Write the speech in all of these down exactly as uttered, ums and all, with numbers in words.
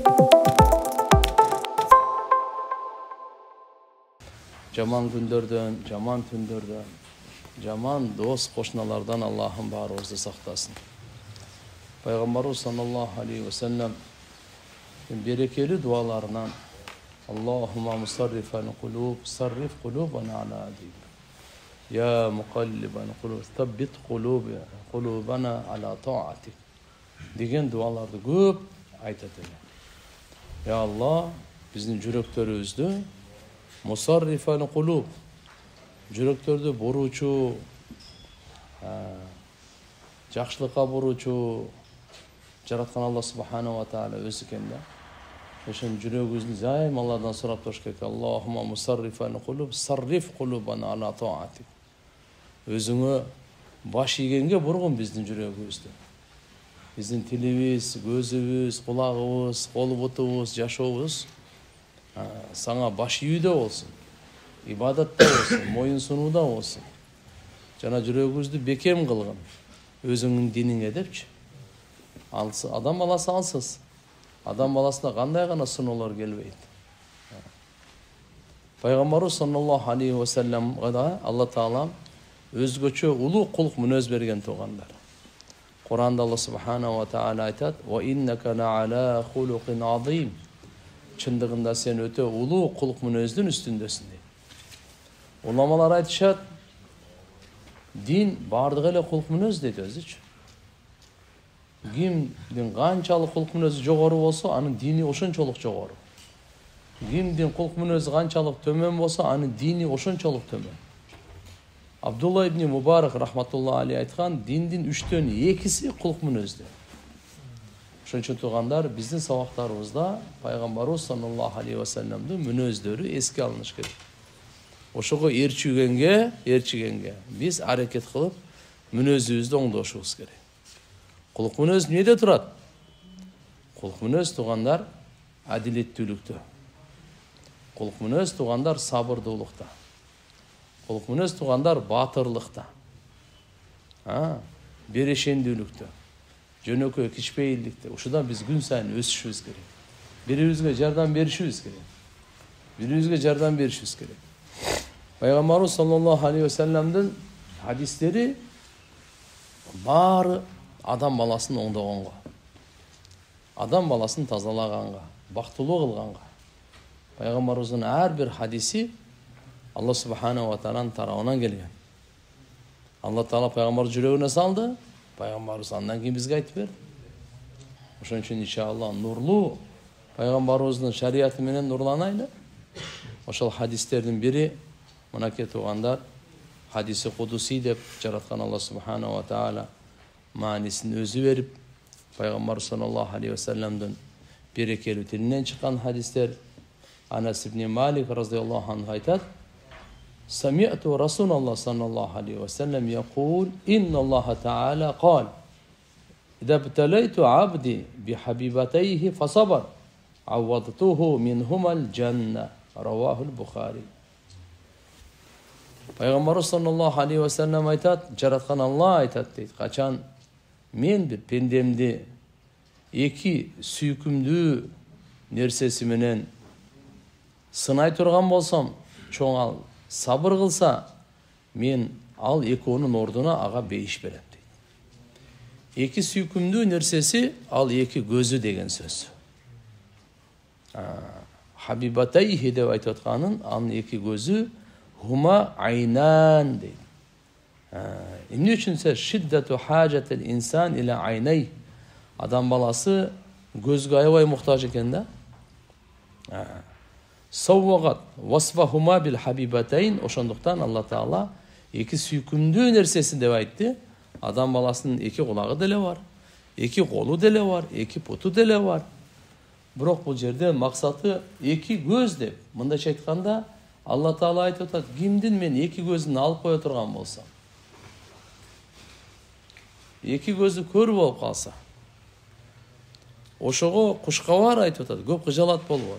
Жаман күндөрдөн, жаман түндөрдөн, жаман дос кошуналардан Аллахым баарыбызды сактасын. Пайгамбарыбыз саллаллаху алейхи ва саллям берекелүү дуаларынан Аллахумма мусаррифал кулуб, сарриф кулубана ала дик. Я мукаллибал кулуб, таббит кулубана ала таатик. Деген дуаларды көп айтат эле. Я Аллах, биздин жүрөктөрүбүздү мусаррифал кулуб, жүрөктөрдү буручу, жакшылыкка буручу жараткан Алла субханаху ва тааля өзү экен да. Ошон жүрөгүбүздү зайым Алладан сурап туруш керек. Аллахумма мусаррифал кулуб, сарриф кулубана ала таатик. Өзүңө баш ийгенге бургун биздин жүрөгүбүздү. Биздин тилибиз, көзүбүз, кулагыбыз, кол бутубуз, жашообуз саңа баш ийүүдө болсун, ибадатта болсун, моюн сунууда болсун. Жана жүрөгүбүздү бекем кылгын, өзүңдүн диниңе депчи. Адам баласы алсыз. Адам баласына кандай гана сыноолор келбейт. Пайгамбарыбыз саллаллаху алейхи ва саллямга Алла Таала өзгөчө улуу кулк мүнөз берген туугандар. Куранда Алла субханаху ва тааля айтат: "Ва иннака ла хулуқин азим." Чындыгында сен өтө улуу кулк мүнөздүн үстүндөсүң дейт. Уламалар айтышат, дин бардыгы эле кулк мүнөз дейт өзүчү. Кимдин канчалык кулк мүнөзү жогору болсо, анын дини ошончолук жогору. Кимдин кулк мүнөзү канчалык төмөн болсо, анын дини ошончолук төмөн. Абдулла ибн Мубарак рахматулла алейхи айткан, диндин үчтөн экиси кулк мүнөздө. Ошон үчүн туугандар, биздин сабактарыбызда пайгамбарыбыз саллаллаху алейхи ва саллямдын мүнөздөрү эске алыныш керек. Ошого ээрчигенге, ээрчигенге биз аракет кылып мүнөзүбүздү оңдошубуз керек. Кулк мүнөз эмнеде турат? Кулк мүнөз туугандар адилеттүүлүктө. Кулк мүнөз туугандар сабырдуулукта. Кулк мүнөз туугандар баатырлыкта. А, берешендүүлүктө. Жөнөкөй кичпейилдикте. Ушудан биз күн сайын өсүшүбүз керек. Бирибизге жардам беришибиз керек. Бирибизге жардам беришибиз керек. Пайгамбарыбыз саллаллаху алейхи ва саллямдын хадистери баары адам баласын оңдогонго, адам баласын тазалаганга, бактылуу кылганга. Пайгамбарыбыздын ар бир хадиси Алла субханаху ва тааlanын тарабынан келген. Алла Таала пайгамбар жүрөгүнө салды, пайгамбарыбыз андан кийин бизге айтып берди. Ошон үчүн иншалла нурлуу пайгамбарыбыздын шариаты менен нурланайлы. Ошол хадистердин бири мынакей туугандар, хадиси кудуси деп жараткан Алла субханаху ва таала маанисин өзү берип, пайгамбар саллаллаху алейхи ва саллямдын берекелүү тилинен чыккан хадистер. Анас ибн Малик разияллаху анху айтат: "Сами'ту Расулаллах саллаллаху алейхи ва саллям якул: Инна Аллаха та'ala qala: Idza btalaytu 'abdi bihabibatihi fasabara, 'awwadtuhu minhuma al-janna." Раваху al-Bukhari. Пайгамбар саллаллаху алейхи ва саллям айтат, жараткан Алла айтат дейт: "Качан мен бир пендемди эки сүйкүмдүү нерсеси менен сынай турган болсом, чоң ал сабыр кылса, мен ал экөөнүн ордуна ага бейиш берем" дейт. Эки сүйкүмдүү нерсеси ал эки көзү деген сөз. Хабибатайхи деп айтып атканын, анын эки көзү хума айнан дейт. Эмне үчүнсө шиддату хажатил инсан иля айнай. Адам баласы көзгө аябай муктаж экен да. Саввагат васфахума бил хабибатайн. Ошондуктан Алла Таала эки сүйкүмдүү нерсеси деп айтты. Адам баласынын эки кулагы деле бар, эки колу деле бар, эки путу деле бар. Бирок бул жерде максаты эки көз деп. Мындайча айтканда, Алла Таала айтып атат: "Кимдин мен эки көзүн алып кое турган болсам, эки көзү көр болуп калса, ошого кушкабар айтып атат, көп кыжалат болбойт.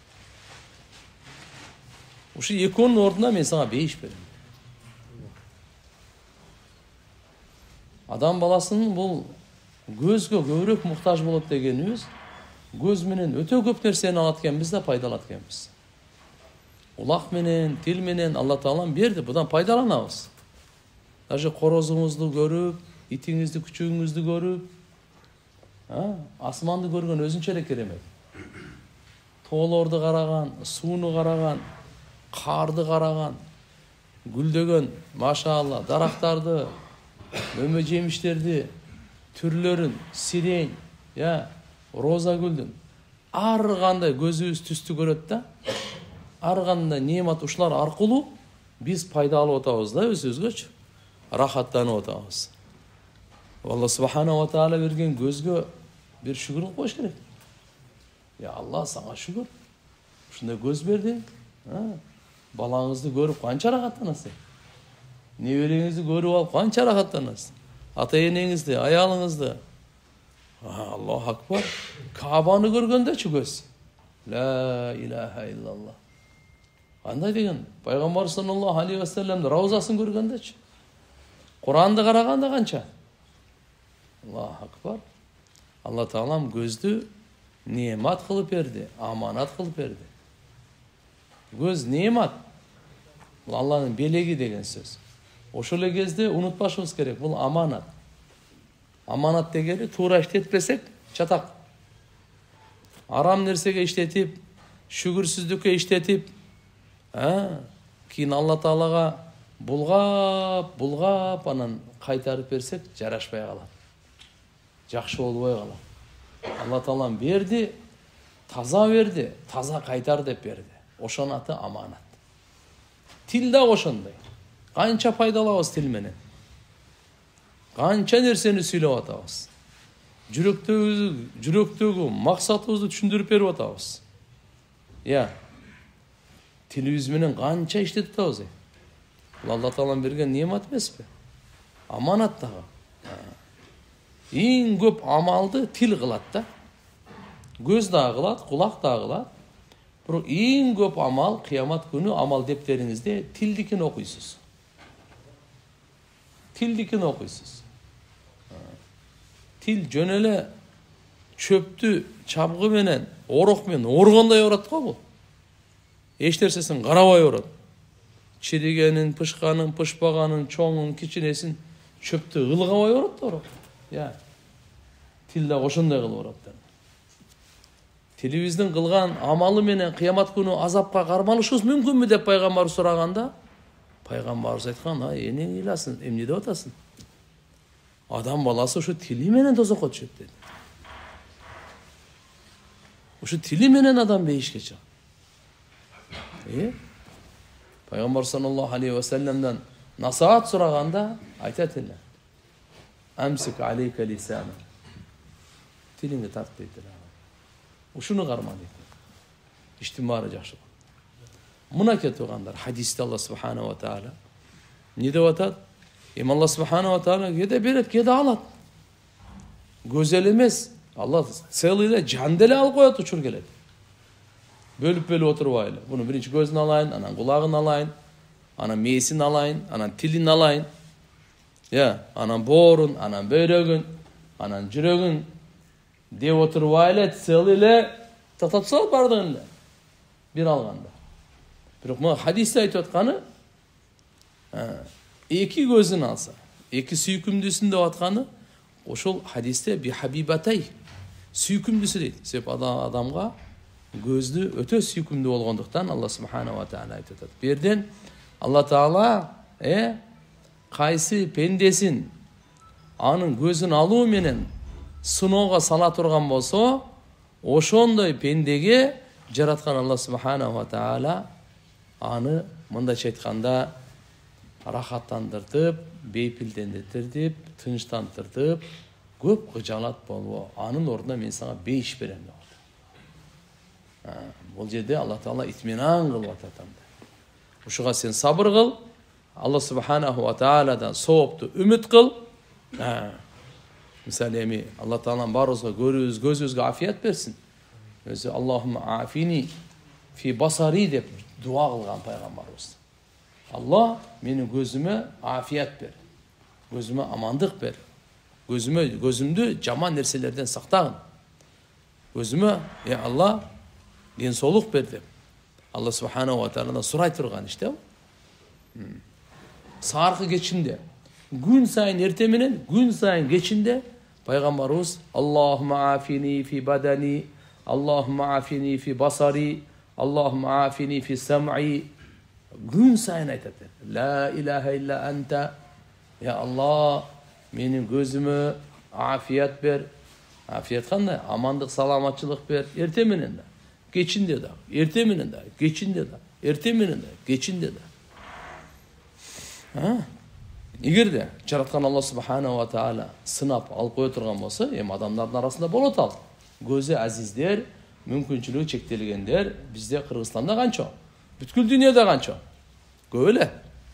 Ушу экөөнүн ордуна мен сага бейиш берем." Адам баласынын бул көзгө көбүрөөк муктаж болот дегенибиз, Göz менен өтө көп нерсени алат экенбиз да пайдаланат экенбиз. Улак менен, тил менен Алла Таалам берди, будан пайдаланабыз. Даже корозуңузду көрүп, итиңизди, күчүңүздү көрүп, асманды көргөн өзүнчө эле керемет. Тоолорду караган, сууну караган, карды караган, гүлдөгөн, машаалла, дарактарды, мөмө жемиштерди, түрлөрүн, сирень, я, роза гүлдүн ар кандай көзүбүз түстү көрөт да. Ар кандай немат ушулар аркылуу биз пайда алып атабыз да, өзүбүзгөчү рахаттанып атабыз. Алла субхана ва таала берген көзгө бир шүгүр коюш керек. Я Алла, сага шүгүр. Ушундай көз бердиң. Балаңызды көрүп канча рахаттанасыз? Небереңизди көрүп алып канча рахаттанасыз? Ата энеңизди, аялыңызды. Аллаху акбар. Кабаны көргөндөчү көз. Ла илаха иллаллах. Кандай деген? Пайгамбар саллаллаху алейхи ва салламдын раузасын көргөндөчү. Куранды караганда канча? Аллаху акбар. Алла Таалам көздү немат кылып берди, аманат кылып берди. Көз немат. Бул Алланын белеги деген сөз. Ошол эле кезде унутпашыбыз керек, бул аманат. Аманат дегени туура иштетпесек чатак. Арам нерсеге иштетип, шүгүрсүздүккө иштетип, кийин Алла Таалага булгап, булгап анан кайтарып берсек жарашпай калат. Жакшы болбой калат. Алла Таалам берди, таза берди, таза кайтар деп берди. Ошонун аты аманат. Тил да ошондой. Канча пайдалабыз тил менен. Канча нерсени сүйлөп атабыз. Жүрөктөгү, жүрөктөгү максатыбызды түшүндүрүп берип атабыз. Я. Тилибиз менен канча иштетип атабыз. Бул Алла Таалам берген немат эмеспи? Аманат дагы. Эң көп амалды тил кылат да. Көз да кылат, кулак да кылат. Бирок эң көп амал кыямат күнү амал дептериңизде тилдикин окуйсуз. Тилдикин окуйсуз. Тил жөн эле чөптү чабгы менен, орок менен оргондой орот го бул. Эч нерсесин карабай орот. Чиригенин, пышканын, пышпаганын, чоңун, кичинесин чөптү ылгабай орот да орот. Я. Тил да ошондой кылып орот да. Тилибиздин кылган амалы менен кыямат күнү азапка кармалышыбыз мүмкүнбү деп пайгамбар сураганда, пайгамбарыбыз айткан, "Ай, энең ыйласын, эмне деп атасың? Адам баласы ушу тили менен тозокко түшөт" деди. Ушу тили менен адам бейишке чыгат. Э? Пайгамбар саллаллаху алейхи ва салламдан насаат сураганда айтат эле. Амсик алейка лисана. Тилиңди тарт дейт эле. Ушуну карма дейт. Иштин баары жакшы. Мына кетип хадисте Алла субхана ва таала не деп атат? Эми Алла субхана ва таала кеде берет, кеде алат. Көзел эмес, Алла целый эле жанды эле алып коет, учур келет. Бөлүп-бөлүп отурбайлы. Буну биринчи көзүн алайын, анан кулагын алайын, анан мээсин алайын, анан тилин алайын. Я, анан боорун, анан бөйрөгүн, анан жүрөгүн деп отурбайлы, целый эле татапсал бардыгын эле. Бир алганда. Бирок мына хадисте айтып атканы, эки көзүн алса, эки сүйкүмдүсүн деп атканы, ошол хадисте би хабибатай, сүйкүмдүсү дейт. Себеп адамга көздү өтө сүйкүмдүү болгондуктан Алла субхана ва таала айтып атат. Берден Алла Таала э кайсы пендесин анын көзүн алуу менен сыноого сала турган болсо, ошондой пендеге жараткан Алла субхана ва таала аны мындайча айтканда рахаттандыртып, бейпилдендиртип, тынчтантыртып, көп кыжалат болбо. Анын ордуна мен сага бейиш берем деп атат. Бул жерде Алла Таала итминан кылып атат. Ушуга сен сабыр кыл, Алла субханаху ва тааладан соопту үмүт кыл. Мисалы эми Алла Таалам баарыбызга көрүүбүз, көзүбүзгө афият берсин. Өзү Аллахумма афини фи басари деп дуа кылган пайгамбарыбыз. Алла менин көзүмө афият бер. Көзүмө амандык бер. Көзүмө көзүмдү жаман нерселерден сактагын. Өзүмө, "Ey Allah, ден соолук бер" деп. Алла субханаху ва тааладан сурай турган иште бул. Саркы кечинде, күн сайын эрте менен, күн сайын кечинде пайгамбарыбыз Аллахумма афини фи бадани, Аллахумма афини фи басари, Аллахумма афини фи сам'i. Күн сайын айтат. Ла илаха илля анта. Ya Allah, менин көзүмө афият бер. Афият кандай? Амандык, саламатчылык бер. Эрте менен да, кечинде да, эрте менен да, кечинде да, эрте менен да, кечинде да. Эгерде жараткан Алла субханаху ва таала сынап алып кое турган болсо, эми адамдардын арасында болот ал. Көзү азиздер, мүмкүнчүлүгү чектелгендер бизде Кыргызстанда канча? Бүткүл дүйнөдө канча? Көп эле.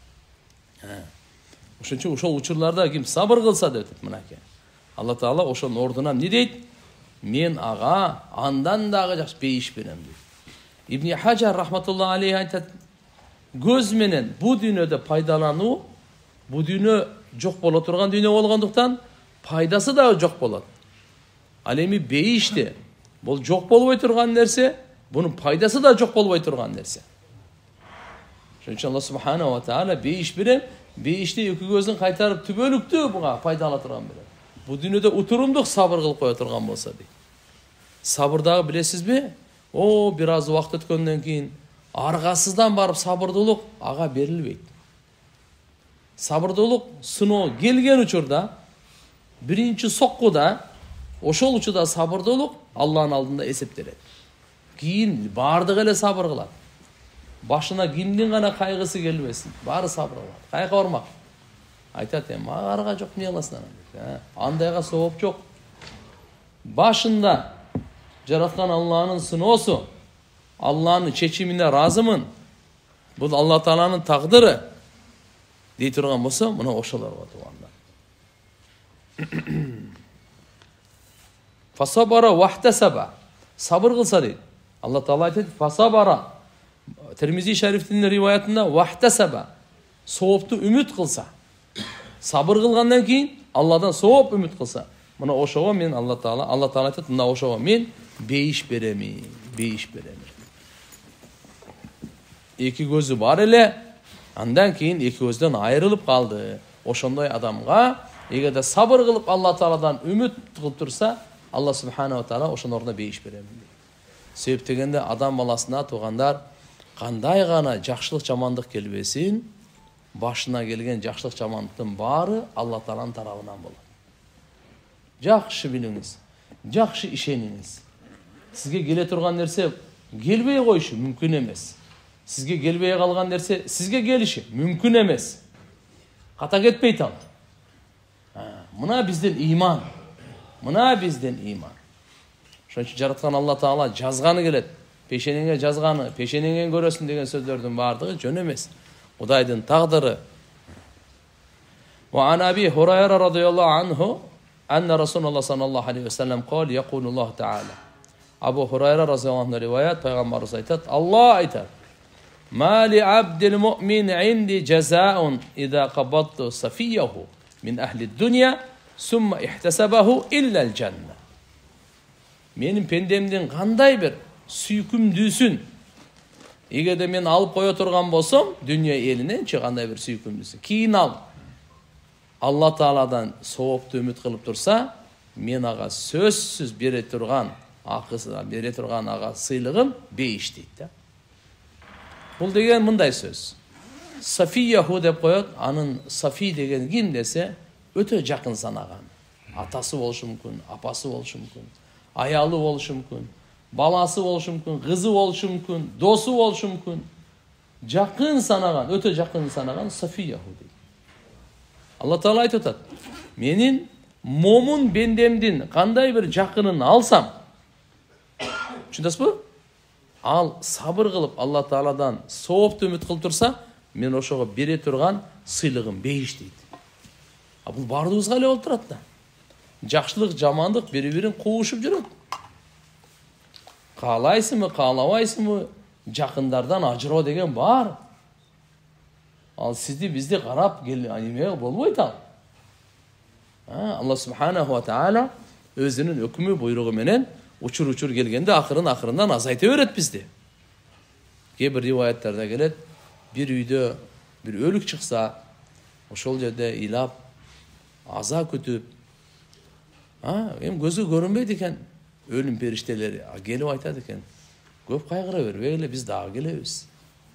Ошон үчүн ошол учурларда ким сабыр кылса деп атат мынакей. Алла Таала ошонун ордуна эмне дейт? Мен ага андан дагы жакшы бейиш берем дейт. Ибн Хаджар рахматуллахи алейхи айтат, көз менен бу дүйнөдө пайдалануу, бу дүйнө жок боло турган дүйнө болгондуктан пайдасы да жок болот. Ал эми бейиште бул жок болбой турган нерсе, бунун пайдасы да жок болбой турган нерсе. Ошон үчүн Алла субханаху ва таала бейиш берем, бейиште эки көзүн кайтарып түбөлүктүү буга пайда ала турган берем. Бу дүйнөдө утурумдук сабыр кылып кое турган болсо дейт. Сабыр дагы билесизби? О, бир аз убакыт өткөндөн кийин аргасыздан барып сабырдуулук ага берилбейт. Сабырдуулук сыноо келген учурда, биринчи соккуда, ошол учурда сабырдуулук Алланын алдында эсептелет. Кийин бардыгы эле сабыр кылат. Башына кимдин гана кайгысы келбесин, баары сабыр кылат. Кайга бармак? Айтат, эми арга жок, эмне кыласың анан? Андайга сооп жок. Башында жараткан Алланын сыноосу, Алланын чечимине разымын. Бул Алла Тааланын тагдыры. Дей турган болсо, мына ошолорго туугандар. Фасабара вахтасаба. Сабыр кылса дейт. Алла Таала айтат, фасабара. Термизи шарифтин риваятында вахтасаба. Соопту үмүт кылса. Сабыр кылгандан кийин Алладан сооп үмүт кылса. Мына ошого мен Алла Таала, Алла Таала айтат, мына ошого мен бейиш береми, бейиш береми. Эки көзү бар эле, андан кийин эки көздөн айрылып калды. Ошондой адамга эгерде сабыр кылып Алла Тааладан үмүт кылып турса, Алла субханаху ва таала ошонун ордуна бейиш берем. Себеп дегенде адам баласына туугандар кандай гана жакшылык жамандык келбесин, башына келген жакшылык жамандыктын баары Алла Тааланын тарабынан болот. Жакшы билиңиз, жакшы ишениңиз. Сизге келе турган нерсе келбей коюшу мүмкүн эмес. Сизге келбей калган нерсе сизге келиши мүмкүн эмес. Ката кетпейт ал. Мына бизден иман. Мына бизден иман. Ошон үчүн жараткан Алла Таала жазганы келет. Пешенеңе жазганы, пешенеңен көрөсүн деген сөздөрдүн баардыгы жөн эмес. Кудайдын тагдыры. Ва ан Аби Хурайра радıyallahu anhu anna Rasulullah sallallahu aleyhi ve sellem قال يقول الله تعالى. Abu Hurayra radıyallahu anh rivayet, Peygamberimiz aytat, Allah aytat. Ma li abdil mu'min indi cezaun idha qabattu safiyahu min ahli dunya summa ihtasabahu illa al cennet. Menin pendemdin kanday bir süykümdüsün. Эгерде мен алып кое турган болсом, дүйнө элиненчи кандай бир сүйкүмдүсүн. Кийин ал Алла Тааладан соопту үмүт кылып турса, мен ага сөзсүз бере турган акысы, бере турган ага сыйлыгым бейиш дейт да. Бул деген мындай сөз. Сафияху деп коет, анын Сафи деген ким десе, өтө жакын санаган. Атасы болушу мүмкүн, апасы болушу мүмкүн, аялы болушу мүмкүн, баласы болушу мүмкүн, кызы болушу мүмкүн, досу болушу мүмкүн. Жакын санаган, өтө жакын санаган Сафияху дейт. Алла Таала айтып атат, менин момун бендемдин кандай бир жакынын алсам, түшүндүңүзбү? Ал сабыр кылып Алла Тааладан соопту үмүт кылып турса, мен ошого бере турган сыйлыгым бейиш дейт. А бул баардыгыбызга эле болуп турат да. Жакшылык, жамандык бири-бирин куушуп жүрөт. Каалайсыңбы, каалабайсыңбы, жакындардан ажыроо деген бар. Ал сизди бизди карап кел, эме болбойт ал. Алла субханаху ва таала өзүнүн өкүмү буйругу менен учур учур келгенде акырын акырындан азайта берет бизди. Кээ бир риваяттарда келет, бир үйдө бир өлүк чыкса, ошол жерде ыйлап, аза күтүп, а, эми көзгө көрүнбөйт экен. Өлүм периштелери келип айтат экен. Көп кайгыра бербегиле, биз дагы келебиз.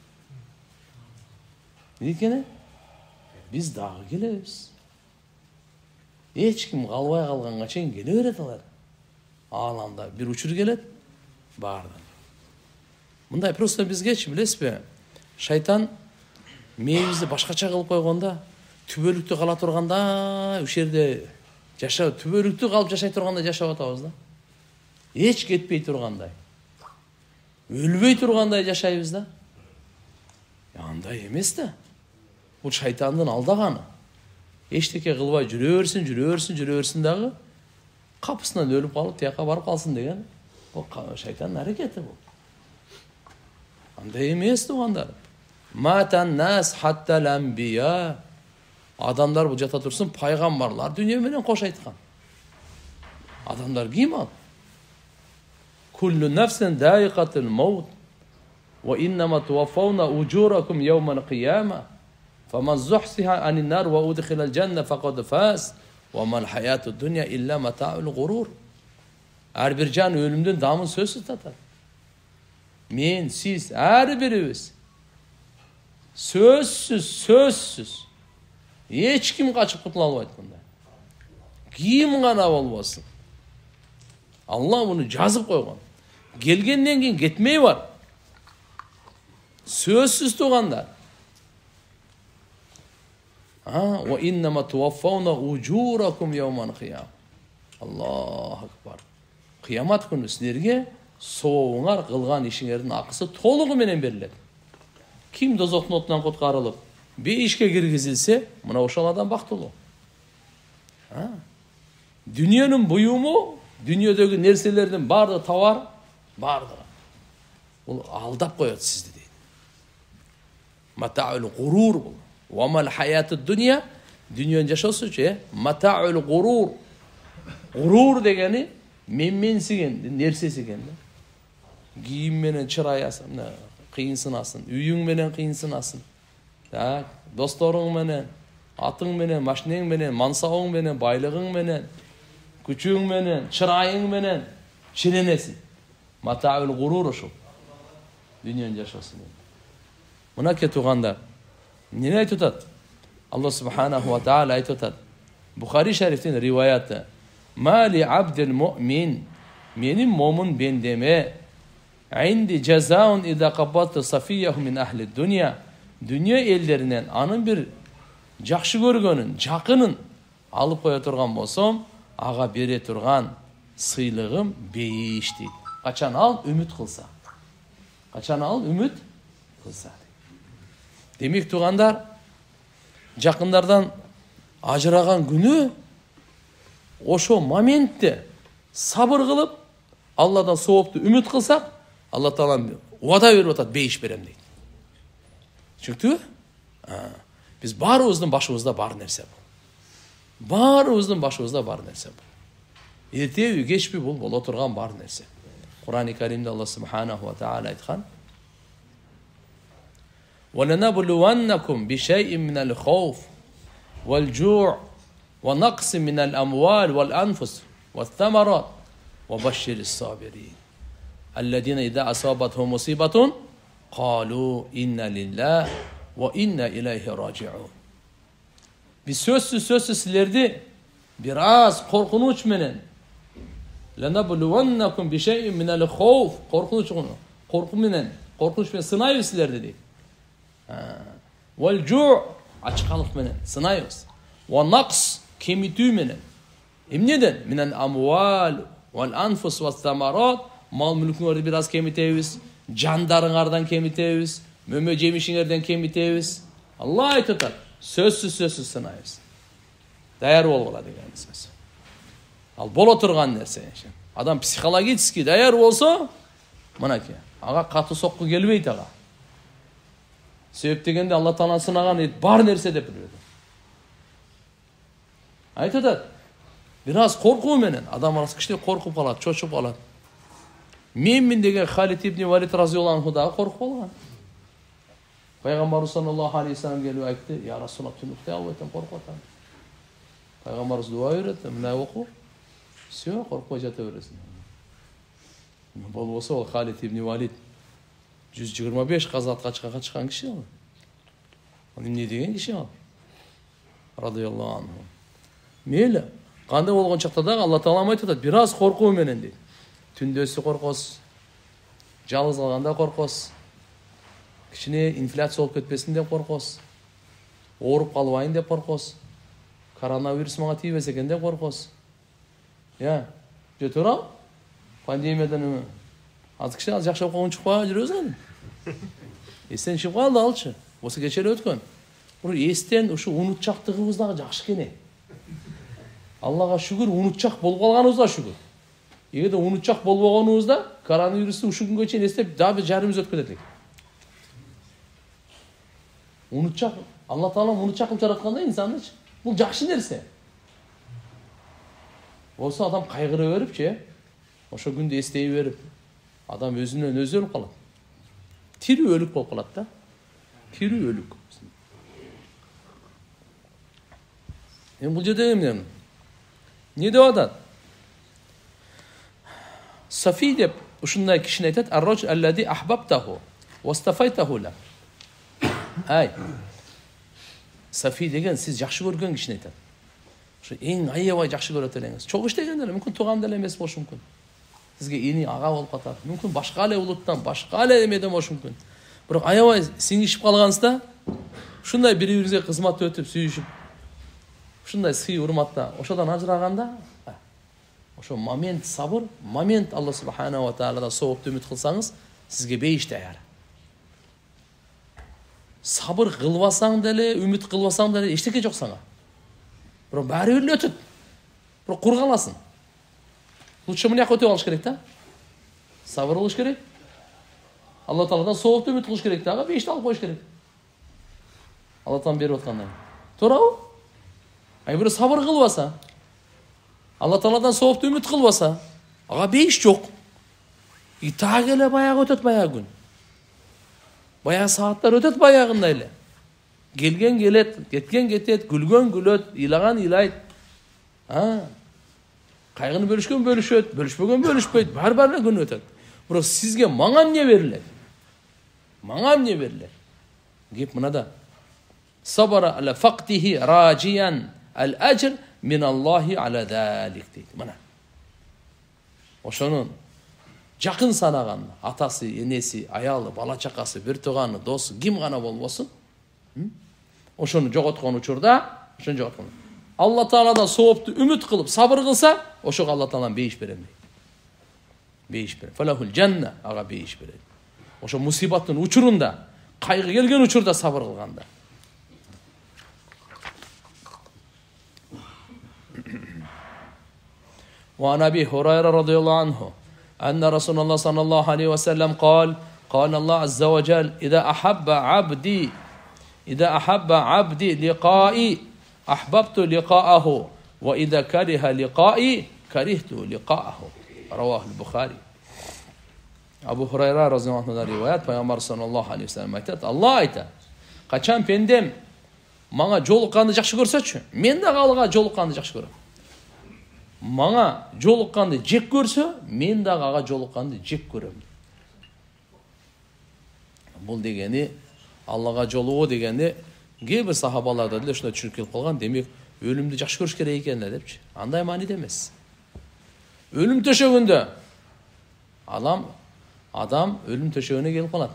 Эйткени биз дагы келебиз. Эч ким калбай калганга чейин келе берет алар. Ааламда бир учур келет, баардан. Мындай просто бизгечи билесизби? Шайтан мээбизди башкача кылып койгондо, түбөлүктү кала турганда, ушул жерде жашап, түбөлүктү калып жашай турганда жашап атабыз да. Эч кетпей тургандай. Өлбөй тургандай жашайбыз да. Андай эмес да. Бул шайтандын алдаганы. Эчтеке кылбай жүрө берсин, жүрө берсин, жүрө берсин дагы капысынан өлүп калып, тияка барып калсын деген. Бул шайтандын аракети бул. Андай эмес тугандар. Матан нас хаттал анбия. Адамдар бул жата турсын, пайгамбарлар дүйнө менен кош айткан. Адамдар ким ал? Kullu nefsin dâikatul maut ve innema tuvaffawna ujurakum yawmal qiyamah. Faman zuhsiha anin nar ve udkhilal cennet faqad faz. Ve mal hayatud dunya illa mata'ul gurur. Her bir can ölümden damın sözsüz tatar. Men, siz, her birimiz sözsüz, sözsüz. Hiç kim kaçıp kutula almaydı bunda. Kim gana olmasın. Allah bunu жазып койгон. Келгенден кийин кетмей бар. Сөзсүз тугандар. Ha, ve innema tuvaffawna ujurakum yawmal qiyam. Allahu akbar. Kıyamet günü sizlerge soğuңар kılgan işinlerдің akısı толугу менен берилет. Kim dozoktun otundan kutkarılıp bir işe girgizilse, buna ошол адам бактылуу. Ha? Dünyanın buyumu, dünyadaki nerselerden bardı tavar, bardı. O aldap koyat sizdi deydi. Mata'ul gurur bu. Ve mal hayatud dünya, dünyanın yaşası ki, mata'ul gurur. Gurur degeni, memmensigen, nersesigen. Giyim menen çırayasın, kıyınsınasın, üyün menen kıyınsınasın. Dostlarың menen, atың menen, maşineң menen, mansabың menen, baylığың menen, küçüğün menen, çırayың menen, şirenesin. Mata'ul gurur ошол. Dünyanın yaşasın. Mına ketuğanda, ne ayet atat? Allah subhanahu wa ta'ala ayet atat. Bukhari şeriften rivayatı. Ma li abdil mu'min, menin momun bendeme, indi cezaun idha qabattı safiyyahu min ahli dünya. Dünya ellerinden anın bir жақшы көргөнүн, жакынын алып коя турган болсом, ага бере турган сыйлыгым бейиш дейт. Качан ал үмүт кылса. Качан ал үмүт кылса. Демек тугандар, жакындардан ажыраган күнү ошо моментте сабыр кылып, Алладан соопту үмүт кылсак, Алла Таала убада берип атат, бейиш берем дейт. Түшүктүбү? Biz barımızın başımızda bar nerse bu. Barımızın başımızda bar nerse bu. Ertevi geçpi bul bol oturgan bar nerse. Kur'an-ı Kerim'de Allah Subhanahu ve Teala aytkan. وَلَنَبْلُوَنَّكُمْ بِشَيْءٍ مِنَ الْخَوْفِ وَالْجُوعِ وَنَقْصٍ مِنَ الْأَمْوَالِ وَالْأَنْفُسِ وَالثَّمَرَاتِ وَبَشِّرِ الصَّابِرِينَ الَّذِينَ إِذَا أَصَابَتْهُمْ مُصِيبَةٌ قَالُوا إِنَّ لِلَّهِ ve inna ileyhi raciun. Biz sözsüz sözsüz sizlerdi biraz korkunç menen. Lenabluwannakum bi şey'in minel havf. Korkunç onu. Korku menen, korkunç menen sınayız sizlerdi deyip. Vel cu' açıkalık menen sınayız. Ve naqs kemitü menen. Emneden? Minel amval vel anfus ve samarat. Mal mülkünleri biraz kemiteyüz. Candarınlardan kemiteyüz. Mömö jemişiңерден kemiteyüz. Allah aytıtar. Sözsüz sözsüz sınayız. Dayar bolgula деген сөз. Al bol oturgan nerse. Adam psixologически dayar bolsa, mınaki. Aga katı sokku gelbeyt aga. Sebep degende Allah Taala sınagan bar nerse dep biledi. Aytıtar. Biraz korku menen adam arası kişi korkup kalat, çoşup kalat. Менмин деген Халид ибн Валид разияллаху анху дагы коркуп калган. Пайгамбарыбыз саллаллаху алейхи вассалам келип айтты: "Я Расулаллах, түнүктө алып атам, коркуп атам." Пайгамбарыбыз дуа берет, мына оку. Всё, коркпой жата бересиң. Болбосо ол Халид ибн Валид жүз жыйырма беш казатка чыккан киши ал. Ал эмне деген киши ал? Радияллаху анху. Мейлі, кандай болгон чакта дагы Алла Таала айтып атат, бир аз коркуу менен дейт. Түндөсү коркосуз, жалгыз калганда коркосуз, кичине инфляция болуп кетпесин деп коркосуз, ооруп калбайын деп коркосуз, коронавирус мага тийбесе экен деп коркосуз. Я, жетөрөм? Пандемиядан эме. Азыр киши ал жакшы окуган чыкпай жүрөбүз каны. Эстен чыгып калды алчы. Осы кече эле өткөн. Бул эстен ушу унутчактыгыбыз дагы жакшы экен. Аллага шүгүр, унутчак болуп калганыбызга шүгүр. Эгерде унутчак болбогонубузда коронавирусту ушу күнгө чейин эстеп дагы жарымыз өтүп кетет элек. Унутчак, Алла Таала унутчак кылып жаратканда инсандычы. Бул жакшы нерсе. Болсо адам кайгыра берипчи, ошо күндү эстей берип, адам өзүнөн өзү өлүп калат. Тирүү өлүк болуп калат да. Тирүү өлүк. Эми бул жерде эмне? Не деп атат? Сафи деп ушундай кишини айтат: "Ар-раджул аллади ахбабтаху вастафайтаху ла." Ай. Сафи деген сиз жакшы көргөн кишини айтат. Ошо эң аябай жакшы көрөт элеңиз. Чоң иштеген эле, мүмкүн тууган деле эмес болушу мүмкүн. Сизге эни ага болуп катат. Мүмкүн башка эле улуттан, башка эле эмеден болушу мүмкүн. Бирок аябай сиңишип калгансызда, ушундай бири-бирибизге кызмат өтүп, сүйүшүп, ушундай сый урматта, ошодон ажыраганда, ошо момент сабыр, момент Алла субхана ва тааладан соопту үмүт кылсаңыз, сизге бейиш даяр. Сабыр кылбасаң деле, үмүт кылбасаң деле эчтеке жок сага. Бирок баары бир эле өтөт. Бирок кур каласың. Лучше мына өтүп алыш керек да. Сабыр кылыш керек. Алла Тааладан соопту үмүт кылыш керек дагы, бейишти алып коюш керек. Алла Таала берип аткандай. Туурабы? Ай бир сабыр кылбаса, Алла Тааладан соопту үмүт кылбаса, ага бейиш жок. И так эле баягы өтөт баягы күн. Баягы сааттар өтөт баягындай эле. Келген келет, кеткен кетет, күлгөн күлөт, ыйлаган ыйлайт. А? Кайгыны бөлүшкөн бөлүшөт, бөлүшпөгөн бөлүшпөйт, бар-бар эле күн өтөт. Бирок сизге мага эмне берилет? Мага эмне берилет? Кеп мынада. Сабара аля фактихи раджиян ал-ажр мин Аллахи аля залик дейт. Мына. Ошонун жакын санаган атасы, энеси, аялы, бала чакасы, бир тууганы, досу, ким гана болбосун, ошону жоготкон учурда, ошону жоготкон. Алла Тааладан соопту үмүт кылып, сабыр кылса, ошого Алла Таалан бейиш берем дейт. Бейиш берем. Фалахул жанна, ага бейиш берет. Ошо мусибаттын учурунда, кайгы келген учурда сабыр кылганда. وعن أبي هريرة رضي الله عنه أن رسول الله صلى الله عليه وسلم قال قال الله عز وجل إذا أحب عبدي إذا أحب عبدي لقائي أحببت لقاءه وإذا كره لقائي كرهت لقاءه رواه البخاري. Abu Hurayra radıyallahu anh'dan rivayet, Peygamber sallallahu aleyhi ve sellem aytат, Allah aytат, качан пендем мага жолукканды жакшы көрсөчү, мен дагы алга жолукканды жакшы көрөм. Мага жолукканды жек көрсө, мен дагы ага жолукканды жек көрөм. Бул дегени Аллага жолугуу дегенди кээ бир сахабаларда деле ушундай түшүнүк келип калган, демек өлүмдү жакшы көрүш керек экен эле депчи. Андай мааниде эмес. Өлүм төшөгүндө адам адам өлүм төшөгүнө келип калат.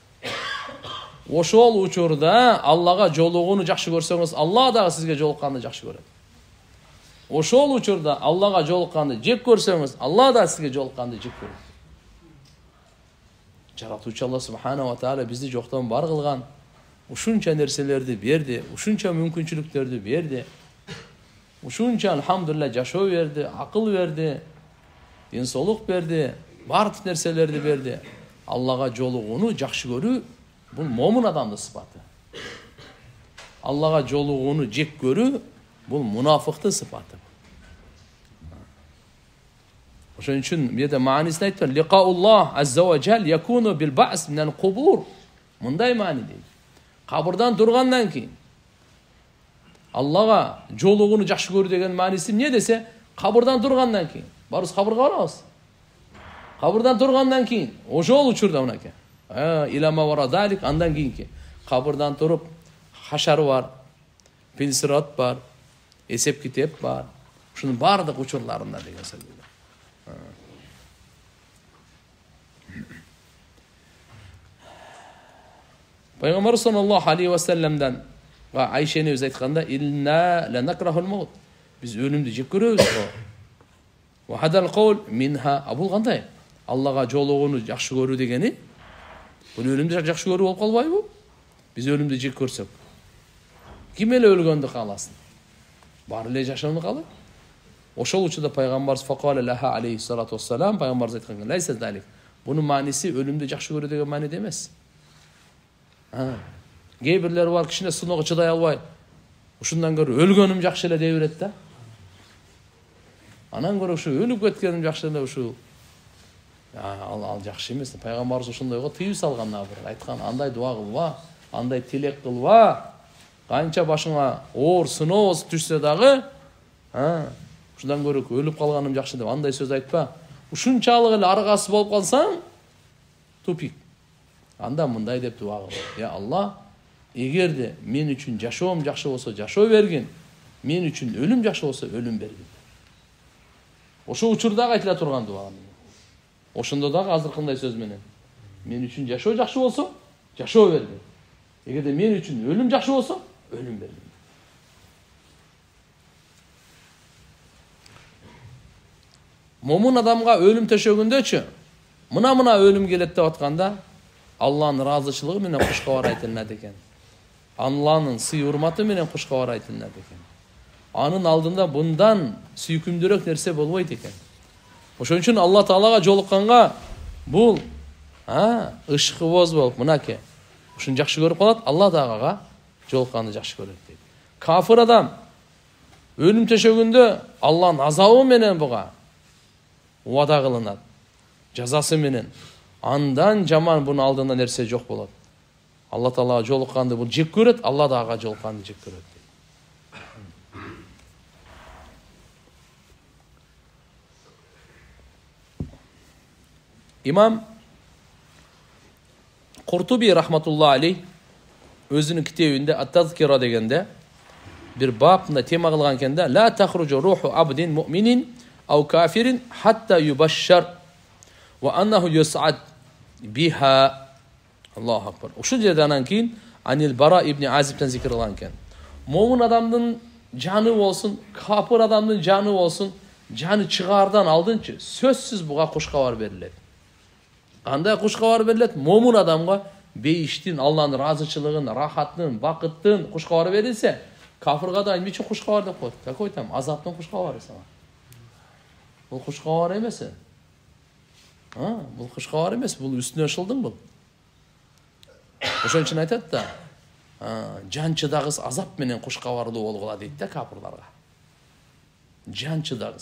Ошол учурда Аллага жолугууну жакшы көрсөңүз, Алла дагы сизге жолукканды жакшы көрөт. Ошол учурда Аллага жолукканды жек көрсөңүз, Алла да сизге жолукканды жек көрөт. Жаратуучу Алла субхана ва таала бизди жоктон бар кылган, ушунча нерселерди берди, ушунча мүмкүнчүлүктөрдү берди. Ушунча алхамдулилlah жашоо берди, акыл берди, денсаулык берди, бардык нерселерди берди. Аллага жолугууну жакшы көрүү бул момун адамдын сыпаты. Аллага жолугууну жек көрүү бул мунафыктын сыпаты. Ошон үчүн бу жерде маанисин айтып, лиқауллах азза ва жал якуну бил ба's минал кубур. Мындай маани дейт. Кабырдан тургандан кийин Аллага жолугуну жакшы көрүү деген мааниси эмне десе, кабырдан тургандан кийин. Барыбыз кабырга барабыз. Кабырдан тургандан кийин ошол учурда мынакей. А, илама вара далик, андан кийинки. Кабырдан туруп, хашар бар, пилсират бар, эсеп китеп бар. Ушунун бардык учурларында деген сөз. Пайгамбар саллаллаху алейхи ва салламдан Айшени өз айтканда, "Инна ла накрахул маут." Биз өлүмдү жек көрөбүз го. Ва хадал кол минха. Абул кандай? Аллага жолугуну жакшы көрүү дегени, бул өлүмдү жакшы көрүү болуп калбайбы? Биз өлүмдү жек көрсөк, ким эле өлгөндү кааласын? Баары эле жашоону каалайт. Ошол учурда пайгамбарыбыз факала лаха алейхи салату вассалам пайгамбарыбыз айткан, "Лайса далик." Бунун мааниси өлүмдү жакшы көрүү деген мааниде эмес. А, кээ бирлер бар, кичине сыноого чыдай албай, ушундан көрө өлгөнүм жакшы эле дей берет да. Анан көрө ушу өлүп кеткеним жакшы эле ушул. Ал ал жакшы эмес. Пайгамбарыбыз ошондойго тыюу салган абыр. Айткан, андай дуа кылба, андай тилек кылба. Канча башыңа оор сыноо түшсө дагы, а, ушундан көрө өлүп калганым жакшы деп андай сөз айтпа. Ушунчалык эле аргасы болуп калсаң, тупик. Анда мындай деп дуа кыл. Я Алла, эгерде мен үчүн жашоом жакшы болсо, жашоо бергин. Мен үчүн өлүм жакшы болсо, өлүм бергин. Ошо учурда айтыла турган дуа. Ошондо дагы азыркындай сөз менен. Мен үчүн жашоо жакшы болсо, жашоо бергин. Эгерде мен үчүн өлүм жакшы болсо, өлүм бергин. Момун адамга өлүм төшөгүндөчү, мына-мына өлүм келет деп атканда, Алланын ыраазычылыгы менен кушкабар айтылат экен. Алланын сый урматы менен кушкабар айтылат экен. Анын алдында bundan сүйкүмдүүрөөк нерсе болбойт экен. Ошон үчүн Алла Таалага жолукканга бул а ышкыбоз болуп, мынаке. Ушун жакшы көрүп калат, Алла дагыга жолукканды жакшы көрөт дейт. Кафир адам өлүм төшөгүндө Алланын азабы менен буга убада кылынат. Жазасы менен. Андан жаман bunun алдында нерсе жок болот. Алла Таалага жолукканды бул жек көрөт, Алла дагыга жолукканды жек көрөт. İmam Qurtubi rahmatullah aleyh özünün kitabında At-Tazkira degende bir babında tema kılgan kende la tahrucu ruhu abdin mu'minin aw kafirin hatta yubashshar ve annahu yus'ad biha. Allahu akbar. Uşu yerden keyin Anil Bara ibn Azib'ten zikir kılganken mu'min adamın canı olsun, kafir adamın canı olsun, canı çıgardan aldınçı sözsüz buğa kuşkavar verilir. Anda kuşkavar verilir, mu'min adamga beyiştin, Allah'ın razıçılığın, rahatının, vakıttın kuşkavar verilse, kafirga da niçin kuşkavar da koy? Ta koy tam, azaptan kuşkavar sana. Bu kuşkavar emesi. Ha, bu kuşkavar emesi, bu üstüne ışıldın bu. Ошон үчүн айтат да, жан чыдагыс азап менен кушкабарлуу болгула дейт да капырларга. Жан чыдагыс.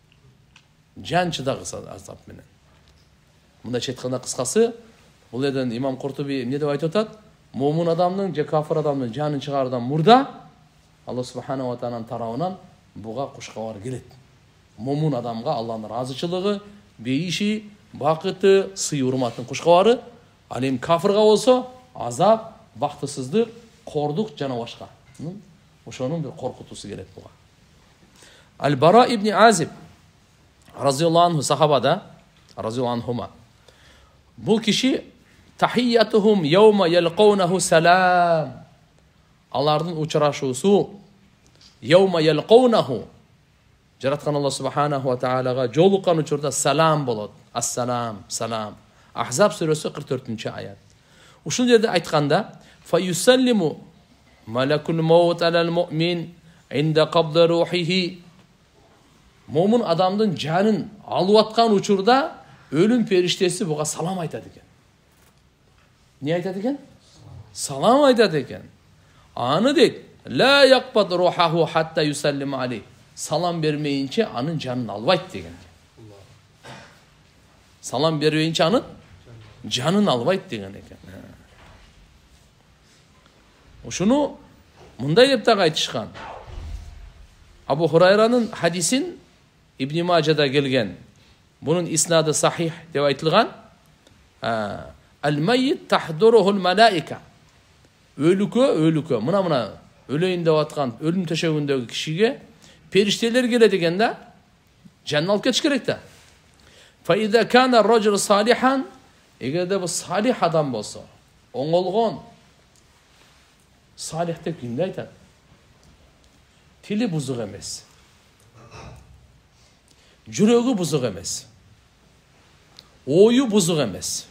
Жан чыдагыс азап менен. Мындай айтканда кыскасы, бул жерден имам Куртуби эмне деп айтып атат? Момун адамдын же кафир адамдын жанын чыгардан мурда Алла субханаху ва тааlanын тарабынан буга кушкабар келет. Момун адамга Алланын разычылыгы, бейиши, бакыты, сый урматтын кушкабары, ал эми кафирга болсо азап, бактысыздык, кордук жана башка. Ошонун бир коркутуусу келет буга. Аль-Бара ибн Азиб разияллаху анху сахабада, разияллаху анхума. Бул киши тахиятухум яума ялкаунаху салам. Алардын учурашуусу яума ялкаунаху. Жараткан Алла субханаху ва таалага жолуккан учурда салам болот. Ассалам, салам. Ahzab suresi kırk dördüncü ayet. Uşul yerde aytkanda fayusallimu malakul maut alal mu'min inde qabda ruhihi. Mu'min adamdın canın alıp atkan uçurda ölüm periştesi buga salam aytadi eken. Ne aytadi eken? Salam aytadi eken. Anı deyt. La yaqbad ruhahu hatta yusallimu aleyh. Salam vermeyince anın canını albayt degen. Салам бербейинче анын жанын албайт деген экен. Ушуну мындай деп дагы айтышкан. Абу Хурайранын хадисин Ибн Мажада келген. Bunun isnadı sahih деп айтылган. Al-mayyit tahduruhul malaika. Ölükö, ölükö. Mına mına öleyin деп аткан, ölüm төшөгүндөгү кишиге периштелер келет экен да. Жанын алып кетиш керек да. Fa iza kana ar-rajul salihan, эгерде бул салих адам болсо, оңолгон, салих деп кимди айтат? Тили бузук эмес. Жүрөгү бузук эмес. Ою бузук эмес.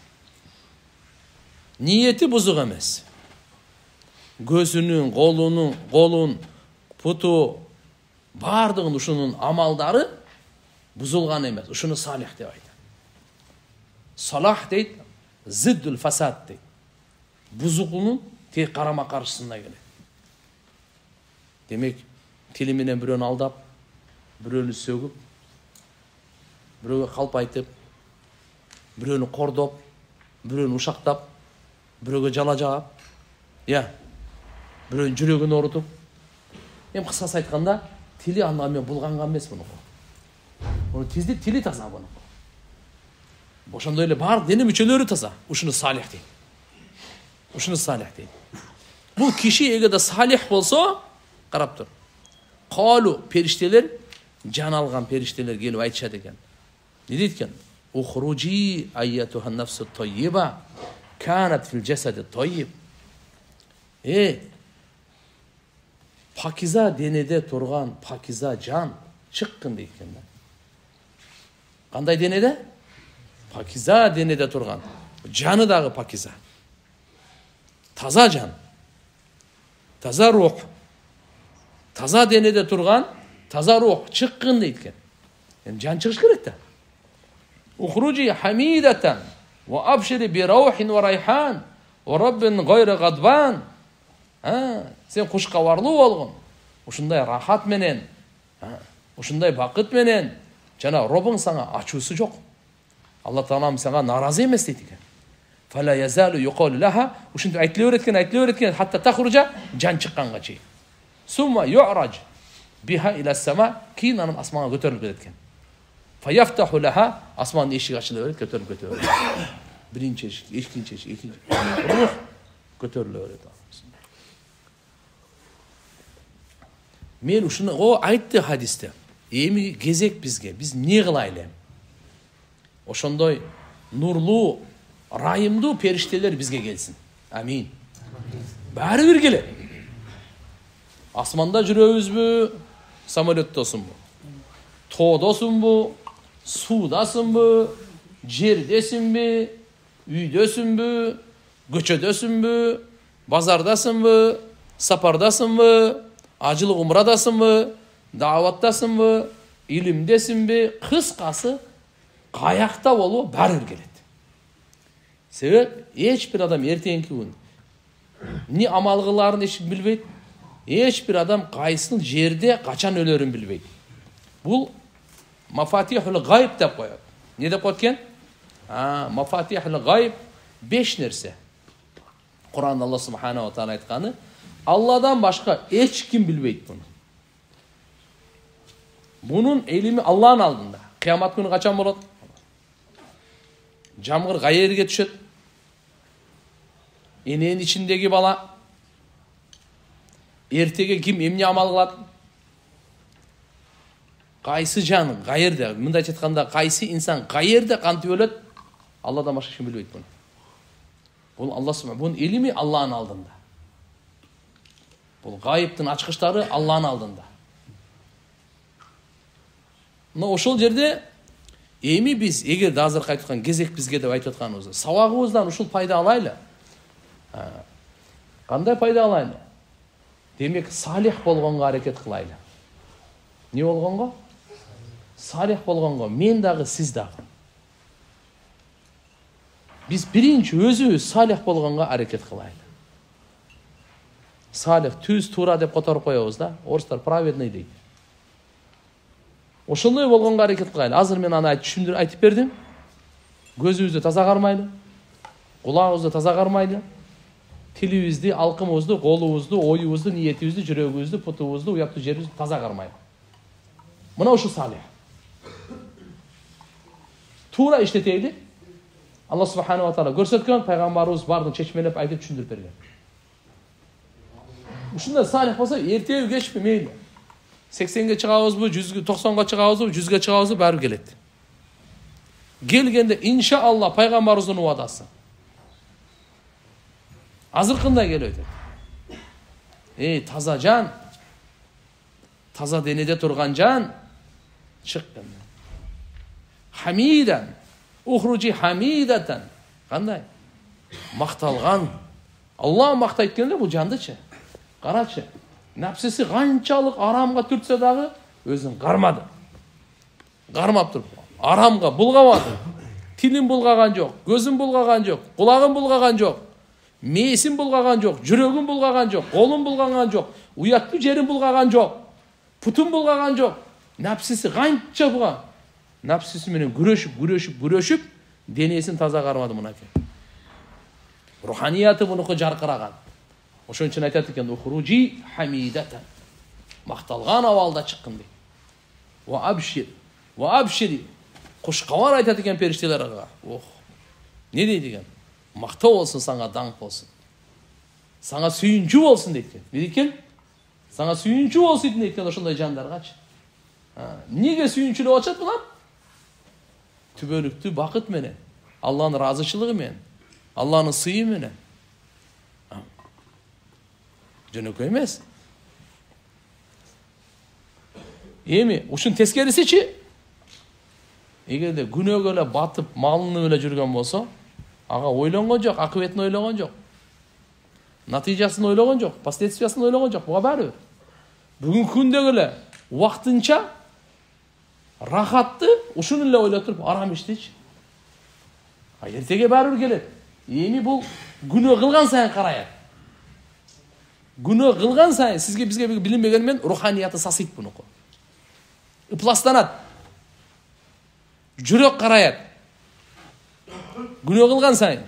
Ниети бузук эмес. Көзүнүн, колунун, колун, путу, бардыгын ушунун амалдары бузулган эмес. Ушуну салих деп айтат. Салах дейт, зиддул фасад дейт. Бузуклунун тек карама каршысына келет. Демек, тили менен бирөөнү алдап, бирөөнү сөгүп, бирөөгө калп айтып, бирөөнү кордоп, бирөөнү ушактап, бирөөгө жала жаап, я, бирөөнүн жүрөгүн оорутуп. Эми кыскасы айтканда, тили аны мен булганган эмес муну. Муну тизди тили таза муну. Ошондой эле бар дене мүчөлөрү таза. Ушуну салих дейт. Ушуну салих дейт. Бул киши эгерде салих болсо, карап тур. Калу периштелер, жан алган периштелер келип айтышат экен. Не дейт экен? Ухруджи айятухан нафсу таййиба, канат фил жасади таййиб. Э, пакиза денеде турган пакиза жан чыккын дейт экен да. Кандай денеде? Пакиза денеде турган. Жаны дагы пакиза. Таза жан. Таза рух. Таза денеде турган таза рух чыккын дейт экен. Эми жан чыгыш керек да. Ухруджи хамидатан ва абшири би раухин ва райхан ва раббин гайра гадбан. А, сен кушкабарлуу болгон. Ушундай рахат менен, ушундай бакыт менен жана Робуң сага ачуусу жок. Алла Таалам сага наразы эмес дейт экен. Фала язалу юқалу лаха, ушинтип айтылып өткөн, айтылып өткөн, хатта тахруджа жан чыкканга чейин. Сумма ю'раж биха ила сама, кийин анын асманга көтөрүлүп кетет экен. Фаяфтаху лаха, асмандын эшиги ачылып берет, көтөрүлүп кете берет. Биринчи эшик, экинчи эшик, экинчи. Рух көтөрүлүп берет. Мен ушуну о айтты хадисте. Эми кезек бизге, биз эмне кылайлы? Ошондой нурлуу, райымдуу периштелер бизге келсин. Амин. Баары бир келет. Асманда жүрөбүзбү, самолеттосунбу? Тоодосунбу? Суудасынбы? Жердесинби? Үйдөсүнбү? Көчөдөсүнбү? Базардасынбы? Сапардасынбы? Ажылык умрадасынбы? Даваттасынбы? Илимдесинби? Кыскасы, каякта болуу баары бир келет. Себеп, эч бир адам эртеңки күн эмне амал кылаарын эч билбейт. Эч бир адам кайсыл жерде качан өлөрүн билбейт. Бул мафатихул гайб деп коет. Не деп коет экен? А, мафатихул гайб беш нерсе. Куранда Алла субханаху ва таала айтканы, Алладан башка эч ким билбейт буну. Бунун илими Алланын алдында. Кыямат күнү качан болот? Жамгыр кай жерге түшөт? Эненин ичиндеги бала эртеге ким эмне амал кылат? Кайсы жан, кай жерде? Мындай айтканда, кайсы инсан кай жерде кантип өлөт? Алладан башка ким билбейт буну. Бул Алла субханаху, бунун илими Алланын алдында. Бул гайыптын ачкычтары Алланын алдында. Но ошол жерде эми биз эгер азыр айткан кезек бизге деп айтып атканыбыз, сабагыбыздан ушул пайда алайлы. Кандай пайда алайлы? Демек, салих болгонго аракет кылайлы. Не болгонго? Салих болгонго, мен дагы, сиз дагы. Биз биринчи өзүбүз салих болгонго аракет кылайлы. Салих түз туура деп которуп коебуз да. Орустар праведный дейт. Ошондой болгонго аракет кылайлы. Азыр мен аны түшүндүрүп айтып бердим. Көзүбүздү таза кармайлы, кулагыбызды таза кармайлы, тилибизди, алкымыбызды, колубузду, оюбузду, ниетибизди, жүрөгүбүздү, путубузду, уяттуу жерибизди таза кармайлы. Мына ушу салих. Туура иштетейли. Алла субханаху ва таала көрсөткөн, пайгамбарыбыз бардыгын чечмелеп айтып түшүндүрүп берген. Ушундай салих болсо, эртеби кечпи мейли. сексенге чыгабызбы, жүзгө, токсонго чыгабызбы, жүзгө чыгабызбы, баары келет. Келгенде иншаалла пайгамбарыбыздын убадасы. Азыркындай келип өтөт. Эй, таза жан, таза денеде турган жан, чыккын. Хамидан, ухружи хамидатан. Кандай? Макталган. Алла мактайт экен эле бул жандычы. Карачы. Напсиси канчалык арамга түртсө дагы өзүн кармады. Кармап туруп, арамга булгамады. Тилин булгаган жок, көзүн булгаган жок, кулагын булгаган жок, мээсин булгаган жок, жүрөгүн булгаган жок, колун булгаган жок, уяттуу жерин булгаган жок, путун булгаган жок. Напсиси канча булган. Напсиси менен күрөшүп, күрөшүп, күрөшүп, денесин таза кармады мынакей. Руханияты мунуку жаркыраган. Ошон үчүн айтат экен, ухружи хамидатан. Макталган абалда чыккын дейт. Ва абшир, ва абшири. Кушкабар айтат экен периштелерге. Ох. Не дейт экен? Мактоо болсун сага, даңк болсун. Сага сүйүнчү болсун дейт экен. Не дейт экен? Сага сүйүнчү болсун дейт экен ошондой жандаргачы. Неге сүйүнчүлүп атат булар? Түбөлүктүү бакыт менен, Алланын ыраазычылыгы менен, Алланын сыйы менен. Жөнөкөй эмес. Эми ушун тескерисичи, эгерде күнөөгө эле батып, малынып эле жүргөн болсо, ага ойлонгон жок, акыбетін ойлогон жок. Натыйжасын ойлогон жок, последствиясын ойлогон жок. Буга баары бир. Бүгүнкү күндөгү эле убактынча рахатты ушуну эле ойлоп туруп арам иштечи. А эртеге баары бир келет. Эми бул күнөө кылган сайын караят. Күнөө кылган сайын сизге бизге билинбеген менен руханияты сасыйт бунуку. Ыпластанат. Жүрөк караят. Күнөө кылган сайын.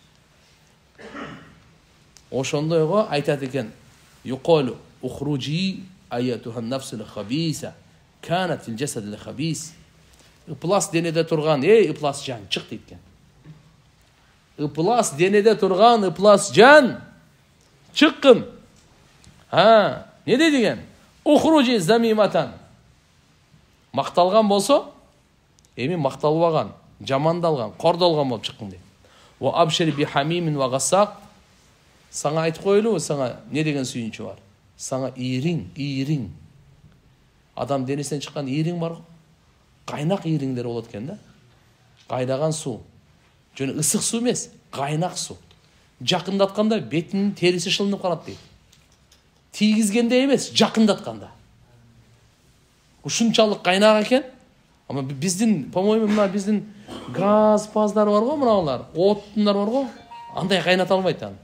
Ошондойго айтат экен. Юқолу ухружи аятухан нафсул хабиса канат фил жасадил хабис. Ыплас денеде турган, эй ыплас жан, чык дейт экен. Ыплас денеде турган ыплас жан, чыккын. Ha, ne dedi gen? Ухружи замиматан. Макталган болсо, эми макталбаган, жамандалган, кордолгон болуп чыккын дейт. Ва абшири би хамимин ва гасак. Сага айтып коелу, сага не деген сүйүнчү бар? Сага ийриң, ийриң. Адам денесинен чыккан ийриң бар го. Кайнак ийриңдер болот экен да. Кайнаган суу. Жөн ысык суу эмес, кайнак суу. Жакындатканда бетинин териси шылынып калат дейт. Тийгизгенде эмес, жакындатканда. Ушунчалык кайнак экен. Ама биздин, по-моему, мына биздин газ паздар бар го, мыналар, оттундар бар го. Андай кайната албайт аны.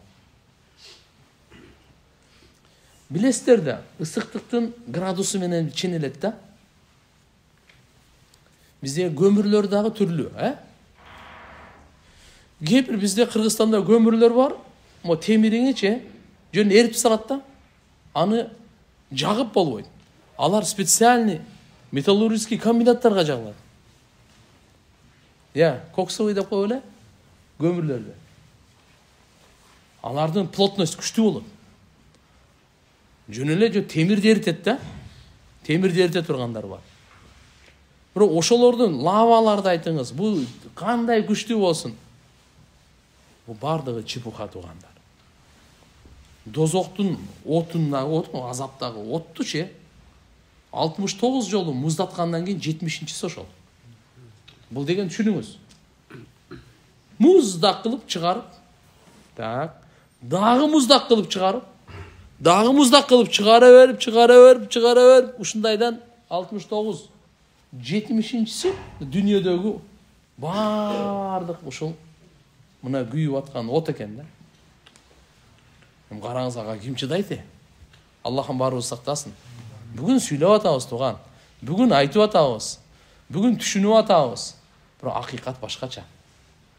Билесиздер да, ысыктыктын градусу менен ченелет да. Бизде көмүрлөр дагы түрлүү, э? Кээ-бир бизде Кыргызстанда көмүрлөр бар, мо темириңичи жөн эритип салат да. Аны жагып болбойт. Алар специальный металлургический комбинаттарга жагылат. Я, коксовый деп коелу эле көмүрлөрдө. Алардын плотность күчтүү болот. Жөн эле жö темирди эритет да. Темирди эрите тургандар бар. Бирок ошолордун лаваларды айтыңыз, бул кандай күчтүү болсун? Бул бардыгы чепуха тугандар. Дозоктун отундагы от, азаптагы отту че алтымыш тогуз жолу муздаткандан кийин жетимишинчиси ошол. Бул деген түшүнүңүз. Муздак кылып чыгарып, так, дагы муздак кылып чыгарып, дагы муздак кылып чыгара берип, чыгара берип, чыгара берип, ушундайдан алтымыш тогуз жетимишинчиси дүйнөдөгү бардык ушул мына күйүп аткан от экен да. Караңыз ага ким чыдайт? Аллахым баарыбыз сактасын. Бүгүн сүйлөп атабыз туган. Бүгүн айтып атабыз. Бүгүн түшүнүп атабыз. Бирок акыйкат башкача.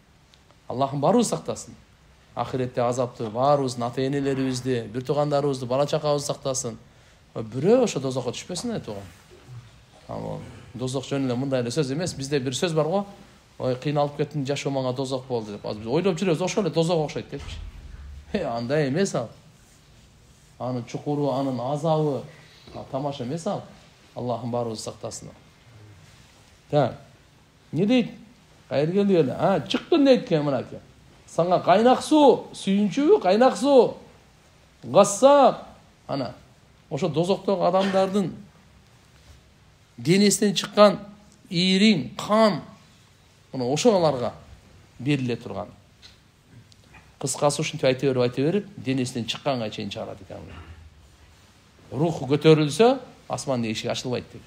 Аллахым барыбыз сактасын. Ахиретте азапты баарыбыздын ата энелерибизди, бир туугандарыбызды, бала чакабызды сактасын. Бирөө ошо дозокко түшпөсүн айт туган. Ал дозок жөн эле мындай эле сөз эмес. Бизде бир сөз бар го. Ой, кыйналып кеттим, жашоо мага дозок болду деп. Азыр биз ойлоп жүрөбүз, ошол эле дозок окшойт депчи. Э, андай эмес ал. Анын чукуру, анын азабы тамаша эмес ал. Аллахым баарыбызды сактасын. Та. Не дейт? Кайргелди эле. А, чыктын дейт экен мынаке. Саңа кайнак суу, сүйүнчүбү кайнак суу. Гассак. Ана, ошо дозоктогу адамдардын денесинен чыккан ийриң, кан, мына ошоларга бериле турган. Кыскасы ушинтип айта берип, айта берип, денесинен чыкканга чейин чыгарат экен. Руху көтөрүлсө, асмандын эшиги ачылбайт дейт.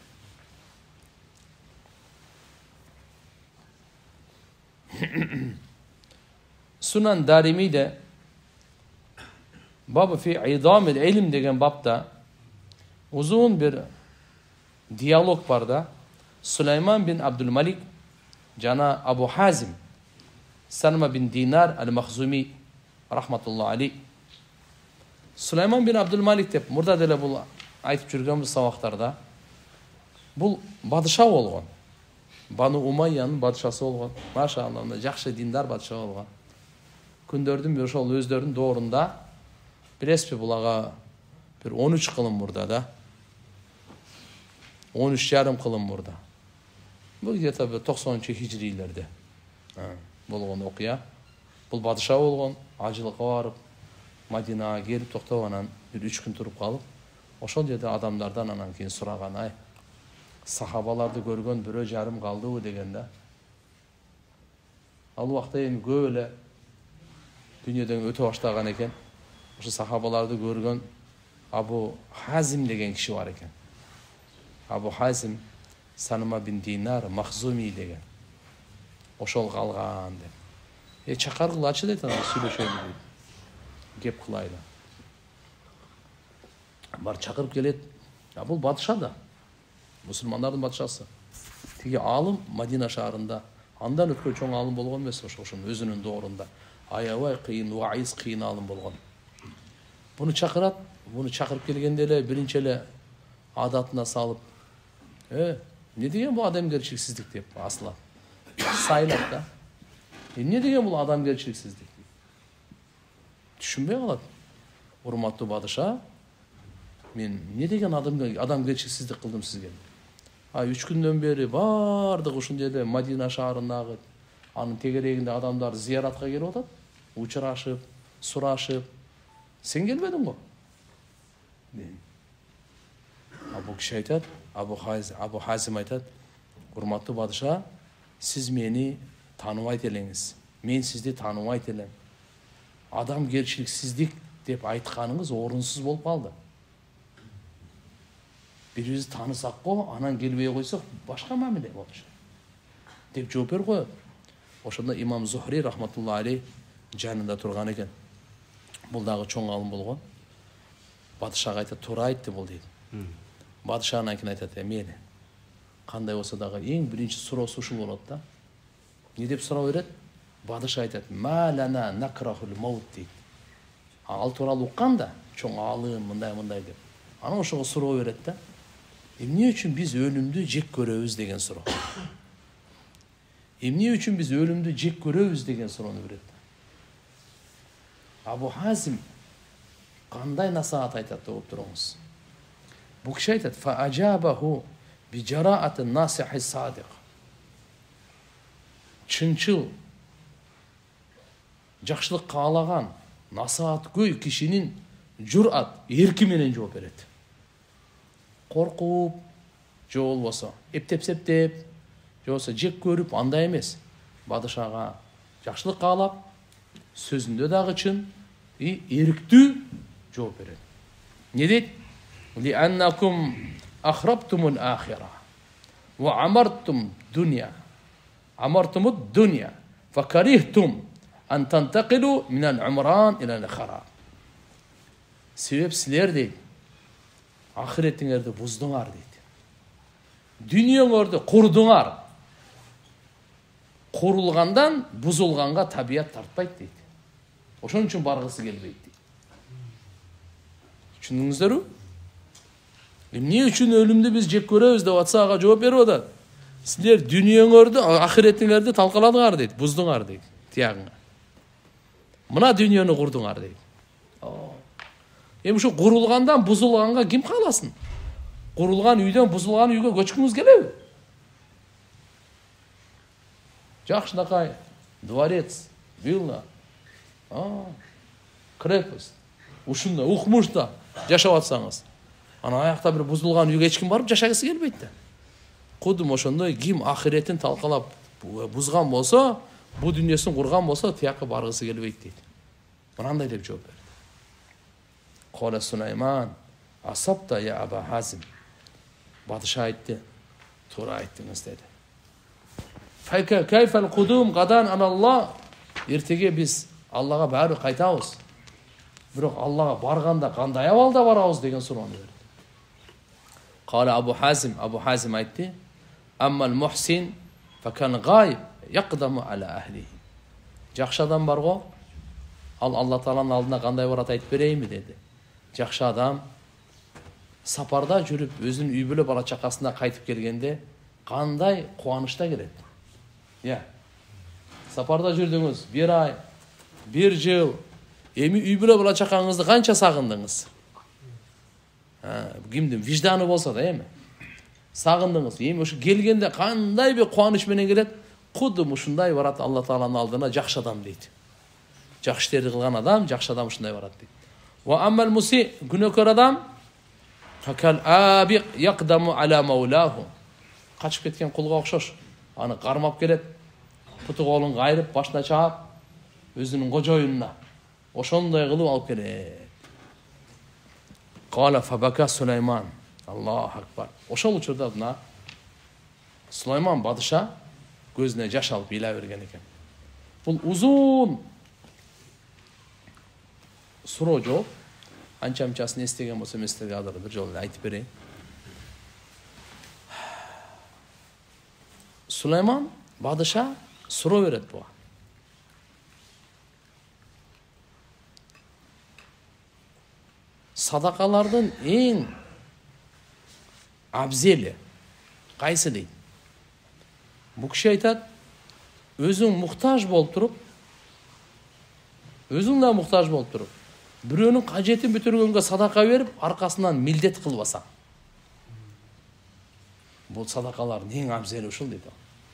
Sunan Darimi'de Babı fi idamil ilim деген bapta uzun bir diyalog var da Süleyman bin Abdülmalik jana Abu Hazim Salma bin Dinar al-Makhzumi rahmatullah aleyh. Süleyman bin Abdülmalik деп murda деле бул айтып жүргөнбүз сабактарда. Бул падыша болгон. Бану Умайянын падышасы болгон. Машалла, жакшы диндар падыша болгон. Күндөрдүн бир ошол өздөрүнүн доорунда билесизби булага бир он үч кылым мурда да. он үч жарым кылым мурда. Бул где-то бир токсонунчу хижрийлерде болгон окуя. Бул падыша болгон, ажылыкка барып, Мадинага келип токтоп анан бир үч күн туруп калып, ошол жерде адамдардан анан кийин сураган, ай, сахабаларды көргөн бирөө жарым калдыбы деген да. Ал убакта эми көп эле дүйнөдөн өтө баштаган экен. Ошо сахабаларды көргөн Абу Хазим деген киши бар экен. Абу Хазим Салма бин Динар Махзуми деген. Ошол калган деп. Э, чакаргылачы дейт, анан сүйлөшөлү дейт. Кеп кылайлы. Бар чакырып келет. А бул падыша да. Мусулмандардын падышасы. Тиги алым Мадина шаарында андан өткөн чоң алым болгон эмес, ошонун өзүнүн доорунда. Аябай кыйын, вайыз кыйын алым болгон. Буну чакырат, буну чакырып келгенде эле биринчи эле адатына салып, э, не деген бул адамгерчиликсиздик деп асылат. Сайлап да. Эмне деген бул адамгерчиликсиздик? Түшүнбөй калат. Урматтуу падыша, мен не деген адамгерчиликсиздик кылдым сизге? А үч күндөн бери бардык ушундай эле Мадина шаарындагы анын тегерегинде адамдар зияратка келип атат, учурашып, сурашып. Сен келбедиң го? Абу киши айтат, Абу Хазим, Абу Хазим айтат, урматтуу падыша, сиз мени тааныбайт элеңиз. Мен сизди тааныбайт элем. Адамгерчиликсиздик деп айтканыңыз орунсуз болуп калды. Бирибизди таанысак го, анан келбей койсок, башка мамиле болчу. Деп жооп берип коет. Ошондо имам Зухри рахматулла алейх жанында турган экен. Бул дагы чоң алым болгон. Падышага айтат, туура айтты бул дейт. Падыша анан кийин айтат, мени кандай болсо дагы эң биринчи суроосу ушул болот да. Не деп суроо берет? Падыша айтат, ма лана накрахул маут дейт. Ал тууралуу укканда, чоң алым мындай мындай деп. Анан ошого суроо берет да. Эмне үчүн биз өлүмдү жек көрөбүз деген суроо. Эмне үчүн биз өлүмдү жек көрөбүз деген суроону берет. Абу Хазим кандай насаат айтат деп туруңуз. Бул киши айтат, фа ажабаху би жараатын насихи садиq. Чынчыл, жакшылык каалаган, насаат көй кишинин журат, эрки менен жооп берет. Коркуп, же болбосо эптеп-септеп, же болбосо жек көрүп, андай эмес. Падышага жакшылык каалап, сөзүндө дагы чын, и эрктүү жооп берет. Не дейт? Ли аннакум ахрабтумул ахира ва амартум дунья. Амартумуд дунья фа карихтум ан тантакилу минал умран илал хараб. Себеп силер дейт, ахиреттиңерди буздуңар дейт. Дүйнөңөрдү курдуңар. Курулгандан бузулганга табият тартпайт дейт. Ошон үчүн баргысы келбейт дейт. Түшүндүңүздөрбү? Эмне үчүн өлүмдү биз жек көрөбүз деп атса ага жооп берип атат. Силер дүниеңөрдү, ахиретиңерди талкаладыңар дейт, буздуңар дейт, тиягыңа. Мына дүниөнү курдуңар дейт. Эми ушу курулгандан бузулганга ким кааласын? Курулган үйдөн бузулган үйгө көчкүңүз келеби? Жакшынакай, дворец, вилла, крепость, ушунда, укмушта жашап атсаңыз, ана аякта бир бузулган үйгө эч ким барып жашагысы келбейт да. Кудум ошондой ким ахиретин талкалап бузган болсо, бу дүйнөсүн курган болсо, тияка баргысы келбейт дейт. Мынандай деп жооп берди. Кала Сулайман, асапта я Аба Хазим. Падыша айтты, туура айттыңыз деди. Файка кайфал кудум гадан аналла. Эртеге биз Аллага баары кайтабыз. Бирок Аллага барганда кандай абалда барабыз деген суроону берди. Кала Абу Хазим, Абу Хазим айтты, аммал мухсин факан гайб яқдаму аля ахлихи. Жакшы адам бар го, ал Алла Тааланын алдына кандай барат айтып берейинби деди. Жакшы адам сапарда жүрүп, өзүнүн үй бүлө бала чакасына кайтып келгенде кандай кубанычта келет. Я. Сапарда жүрдүңүз, бир ай, бир жыл, эми үй бүлө бала чакаңызды канча сагындыңыз? Кимдин вижданы болсо да эми. Сагындыңыз. Эми ушу келгенде кандай бир кубаныч менен келет? Кудум ушундай барат Алла Тааланын алдына жакшы адам дейт. Жакшы иштерди кылган адам, жакшы адам ушундай барат дейт. Ва аммал муси, күнөөкөр адам факал абиq яқдаму аля маулаху. Качып кеткен кулга окшош. Аны кармап келет. Путу колун кайрып, башына чаап, өзүнүн кожоюнуна ошондой кылып алып келет. Кала фабака Сулайман. Аллаху акбар. Ошол учурда мына Сулайман падыша көзүнө жаш алып ыйла берген экен. Бул узун суроо жооп. Анча-мынчасын эстеген болсом эстеге азыр бир жолу айтып берейин. Сулайман падыша суроо берет буга. Садакалардын эң абзели кайсы дейт? Бу киши айтат, өзүң муктаж болуп туруп, өзүң да муктаж болуп туруп, бирөөнүн кажетин бүтүргөнгө садака берип, аркасынан милдет кылбасаң. Бул садакалардын эң абзели ушул дейт.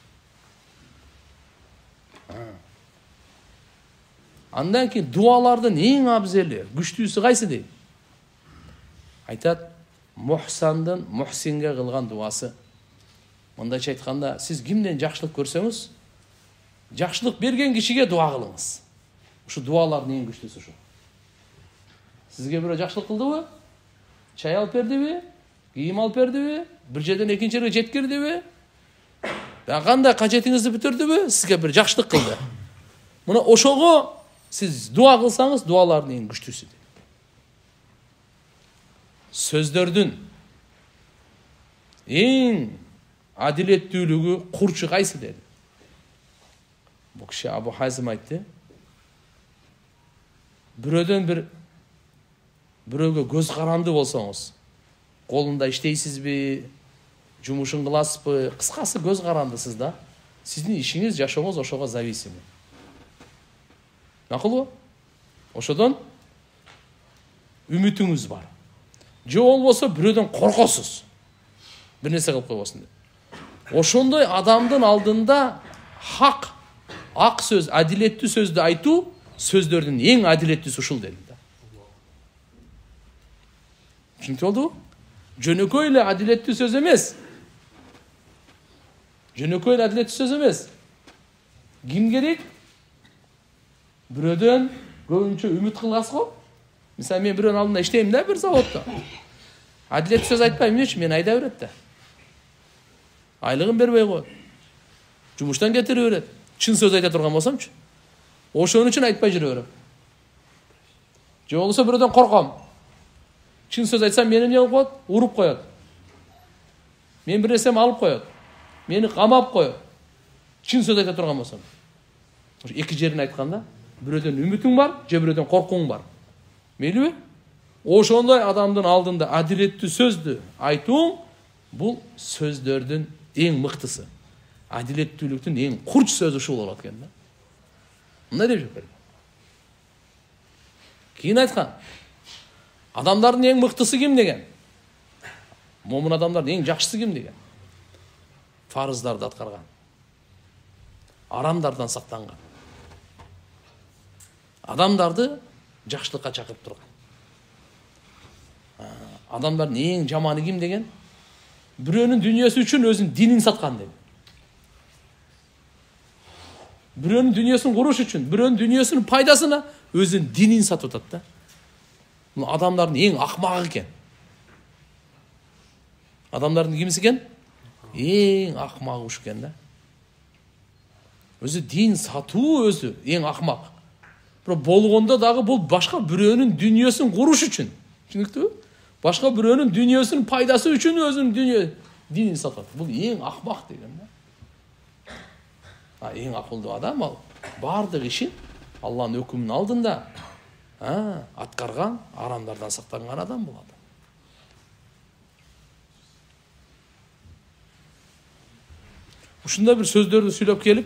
Андан кийин дуалардын эң абзели, күчтүүсү кайсы дейт? Айтат, мухсандын мухсинге кылган дуасы. Мындайча айтканда, сиз кимден жакшылык көрсөңүз, жакшылык берген кишиге дуа кылыңыз. Ушу дуалардын эң күчтүүсү ушу. Сизге бирөө жакшылык кылдыбы? Чай алып бердиби? Кийим алып бердиби? Бир жерден экинчи жерге жеткирдиби? Кандай кажетиңизди бүтүрдүбү? Сизге бир жакшылык кылды. Мына ошого сиз дуа кылсаңыз, дуалардын эң күчтүүсү. Сөздөрдүн эң адилеттүүлүгү курчу кайсы деди. Бу киши Абу Хазим айтты. Бирөөдөн бир бирөөгө көз каранды болсоңуз, колунда иштейсизби, жумушун кыласызбы, кыскасы көз карандысыз да, сиздин ишиңиз, жашооңуз ошого зависим. Макулбу? Ошодон үмүтүңүз бар. Же болбосо бирөөдөн коркосуз. Бир нерсе кылып койбосун деп. Ошондой адамдын алдында хак, ак сөз, адилеттүү сөздү айтуу сөздөрдүн эң адилеттүүсү ушул деди да. Түшүнүктүү болдубу? Жөнөкөй эле адилеттүү сөз эмес. Жөнөкөй эле адилеттүү сөз эмес. Ким керек? Бирөөдөн көбүнчө үмүт кыласыз го. Мисалы мен бирөөнүн алдында иштейм да бир заводдо. Адилеттүү сөз айтпайм, эмне үчүн? Мени айда берет да. Айлыгын бербей коет. Жумуштан кетирип берет. Чын сөз айта турган болсомчу, ошон үчүн айтпай жүрө берем. Же болбосо бирөөдөн корком. Чын сөз айтсам мени эмне кылып коет? Уруп коет. Мен бир нерсеми алып коет. Мени камап коет. Чын сөз айта турган болсоң. Эки жерин айтканда, бирөөдөн үмүтүң бар, же бирөөдөн коркуң бар. Мейлиби? Ошондой адамдын алдында адилеттүү сөздү айтуу бул сөздөрдүн эң мыктысы. Адилеттүүлүктүн эң курч сөзү ушул болот экен да. Мындай деп жүрөт. Кийин айткан. Адамдардын эң мыктысы ким деген? Момун адамдардын эң жакшысы ким деген? Фарыздарды аткарган. Арамдардан сактанган. Адамдарды жакшылыкка чакырып турган. Адамдардын эң жаманы ким деген? Бирөөнүн дүйнөсү үчүн өзүнүн динин саткан деген. Бирөөнүн дүйнөсүн куруш үчүн, бирөөнүн дүйнөсүнүн пайдасына өзүнүн динин сатып атат да. Бул адамдардын эң акмагы экен. Адамдардын кимиси экен? Эң акмагы ушу экен да. Өзү дин сатуу өзү эң акмак. Бирок болгондо дагы бул башка бирөөнүн дүйнөсүн куруш үчүн. Түшүнүктүбү? Башка бирөөнүн дүйнөсүнүн пайдасы үчүн өзүнүн дүйнө динин сатат. Бул эң акмак деген да. А эң акылдуу адам ал бардык ишин Алланын өкүмүнүн алдында а аткарган, арамдардан сактанган адам болот. Ушундай бир сөздөрдү сүйлөп келип,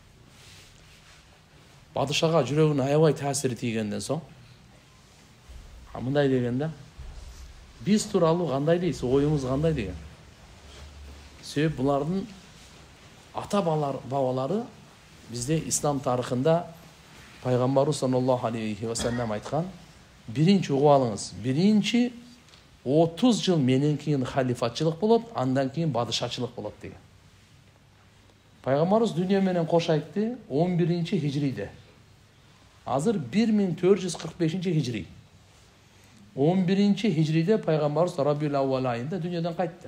падышага жүрөгүнө аябай таасири тийгенден соң, а мындай деген да, биз тууралуу кандай дейсиз, оюңуз кандай деген. Себеп булардын ата бабалары бизде ислам тарыхында пайгамбарыбыз саллаллаху алейхи ва саллям айткан, биринчи угуп алыңыз, биринчи отуз жыл менен кийин халифатчылык болот, андан кийин падышачылык болот деген. Пайгамбарыбыз дүйнө менен кош айтты он биринчи хижриде. Азыр бир миң төрт жүз кырк бешинчи хижри. он биринчи хижриде пайгамбарыбыз Рабиул Аввал айында дүйнөдөн кайтты.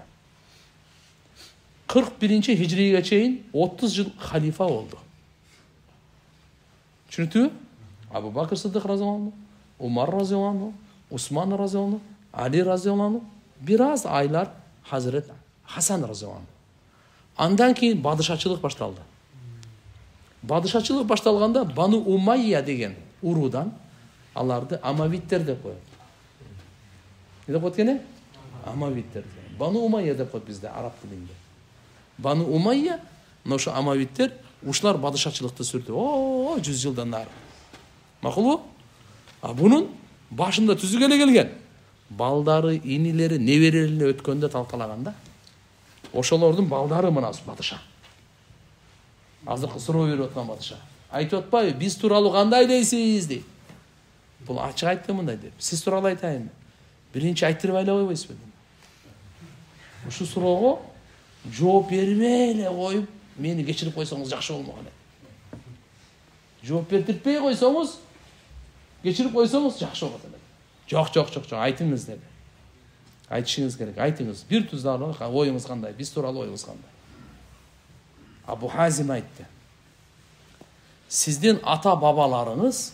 кырк биринчи хижриге чейин отуз жыл халифа болду. Түшүнүктүбү? Абу Бакыр Сыдык разияллаху, Умар разияллаху, Усман разияллаху, Али разияллаху, бир аз айлар Хазрет Хасан разияллаху. Андан кийин падышачылык башталды. Падышачылык башталганда Бану Умайя деген уруудан аларды Амавиттер деп коет. Не деп коет экен? Амавиттер. Бану Умайя деп коет бизде араб тилинде. Бану Умайя, но ошо Амавиттер ушулар падышачылыкты сүрдү. О, жүз жылдан нары. Макулбу? А бунун башында түзүгеле келген. Балдары, инилери, неберелерине өткөндө талкалаганда, ошолордун балдары мына падыша. Азыркы суроо берип аткан падыша. Айтып атпайбы, биз тууралуу кандай дейсиз дейт. Бул ачык айтты мындай деп. Сиз тууралуу айтайынбы? Биринчи айттырып айла койбойсузбу? Ушу суроого жооп бербей эле коюп, мени кечирип койсоңуз жакшы болмогон эле. Жооп бердиртпей койсоңуз, кечирип койсоңуз жакшы болот эле. Жок, жок, жок, жок, айтыңыз деди. Айтышыңыз керек, айтыңыз. Бир туздарлы оюңуз кандай, биз тууралуу оюңуз кандай. Абу Хазим айтты. Сиздин ата бабаларыңыз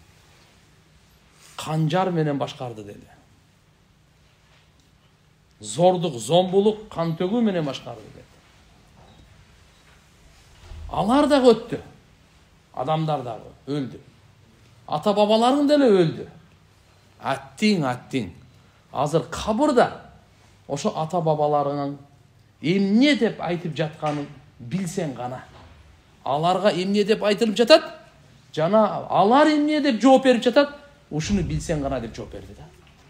канжар менен башкарды деди. Зордук, зомбулук, кан төгүү менен башкарды деди. Алар да өттү. Адамдар да өлдү. Ата бабаларың деле өлдү. Аттиң, аттиң. Азыр кабырда ошо ата бабаларыңын эмне деп айтып жатканын билсең гана. Аларга эмне деп айтылып жатат? Жана алар эмне деп жооп берип жатат? Ушуну билсең гана деп жооп берди да.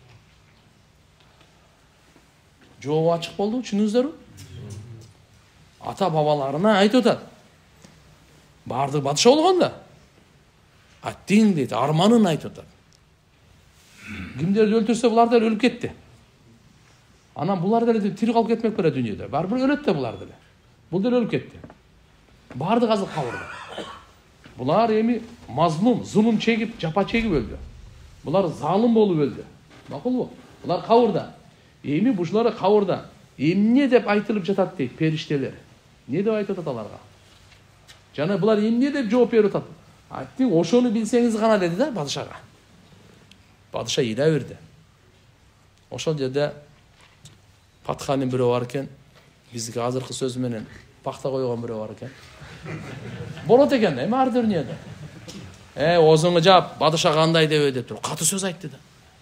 Жооп ачык болду, түшүнүңүздөрбү? Ата бабаларына айтып атат. Бардык батыша болгондо. Аттиң дейт, арманын айтып атат. Кимдерди өлтүрсө булар деле өлүп кетти. Анан булар деле тирик калып кетмек беле дүйнөдө. Барбыр өлөт да булар деле. Бул деле өлүп кетти. Бардык азыр кабырда. Булар эми мазлум, зулум чегип, жапа чегип өлдү. Булар залым болуп өлдү. Макулбу? Булар кабырда. Эми бушулар кабырда. Эмне деп айтылып жатат дейт периштелер. Не деп айтып атат аларга? Жана булар эмне деп жооп берип атат? Аттиң, ошону билсеңиз гана деди да падышага. Падыша ыйла берди. Ошол жерде Патханын бирөө бар экен, бизге азыркы сөз менен пакта койгон бирөө бар экен. Болот экен эми ар дүйнөдө. Э, озуңу жап, падыша кандай деп деп туруп каты сөз айтты да.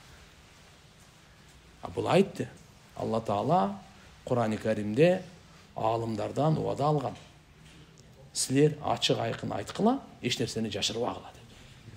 А бул айтты. Алла Таала Кур'ан-ы Каримде алымдардан убада алган. Силер ачык айкын айткыла, эч нерсени жашырбагыла деп.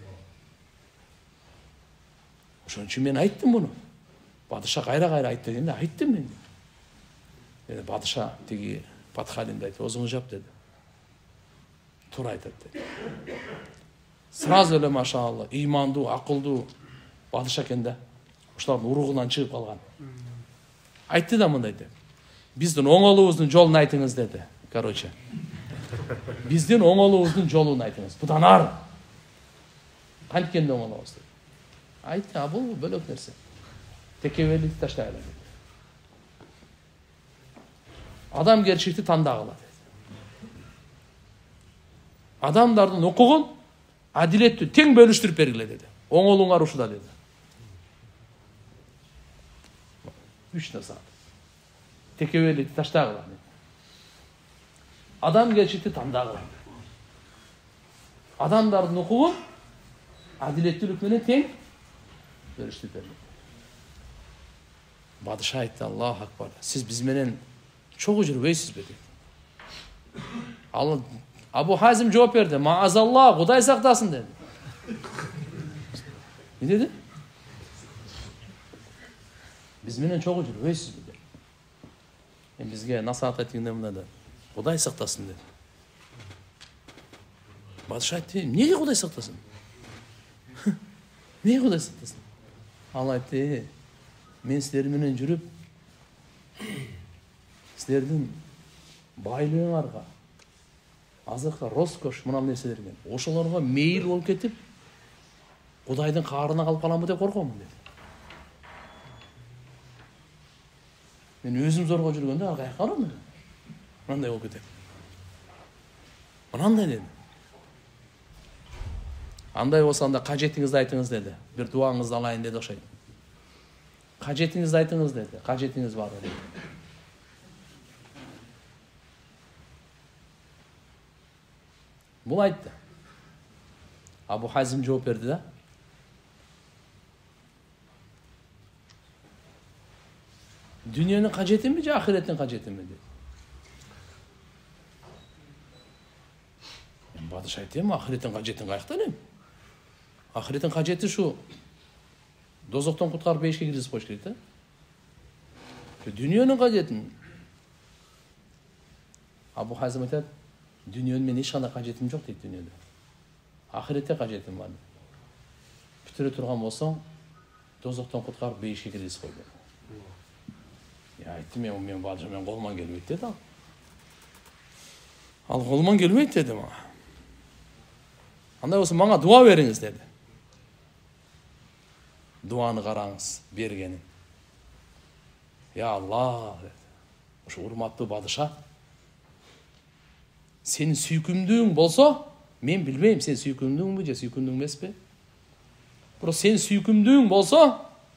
Ошон үчүн мен айттым буну. Падыша кайра-кайра айтты дегенде айттым мен. Эми падыша тиги Патхалинде айтты, озуңу жап деди. Туура айтат деди. Сразу эле машалла, ыймандуу, акылдуу падыша экен да. Ушулардын уругунан чыгып калган. Айтты да мындай деп. Биздин оңолубуздун жолун айтыңыз деди. Короче. Биздин оңолубуздун жолун айтыңыз. Будан ары. Канткенде оңолобуз деди. Айтты, а бул бөлөк нерсе. Текебеликти таштайлы деди. Адамгерчиликти тандагыла деди. Адамдардын укугун адилеттүү тең бөлүштүрүп бергиле деди. Оңолуңар ушуда деди. Үч нерсе. Текебеликти таштагыла деди. Адамгерчиликти тандагыла. Адамдардын укугун адилеттүүлүк менен тең бөлүштүрүп бергиле. Падыша айтты, Аллаху акбар. Сиз биз менен чогуу жүрбөйсүзбү деди. Ал Абу Хазим жооп берди. Маазалла, Кудай сактасын деди. Не деди? Биз менен чогуу жүрбөйсүзбү деди. Эми бизге насаат айтганда мында да Кудай сактасын деди. Падыша айтты, эмнеге Кудай сактасын? Эмнеге Кудай сактасын? Ал айтты, мен силер менен жүрүп, силердин байлыгыңарга, азыркы роскош мына нерселерге, ошолорго мейил болуп кетип, Кудайдын каарына калып каламбы деп коркомун деди. Мен өзүм зорго жүргөндө ар каяка барам мен. Мындай болуп кетем. Мынандай деди. Андай болсо анда кажетиңизди айтыңыз деди. Бир дуаңызды алайын деди окшойт. Кажетиңизди айтыңыз деди. Кажетиңиз бар деди. Бул айтты. Абу Хазим жооп берди да. Дүйнөнүн кажетими же ахиреттин кажетими деди. Мен падыша айтем, ахиреттин кажетин каякта элем? Ахиреттин кажети ушу дозоктон куткарып бейишке киргизип коюш керек да. Дүйнөнүн кажетин. Абу Хазим айтат, дүйнөнүн мен эч кандай кажетим жок дейт дүйнөдө. Ахиретте кажетим бар. Бүтүрө турган болсоң, дозоктон куткарып бейишке киргизип кой деди. Я айттым, мен мен падыша мен колуман келбейт деди ал. Ал колуман келбейт деди мага. Андай болсо мага дуа бериңиз деди. Дуаны караңыз, бергенин. Я Аллах деди. Ушу урматтуу падыша. Сенин сүйкүмдүүң болсо, мен билбейм сен сүйкүмдүүңбү же сүйкүмдүүң эмеспи. Бирок сен сүйкүмдүүң болсо,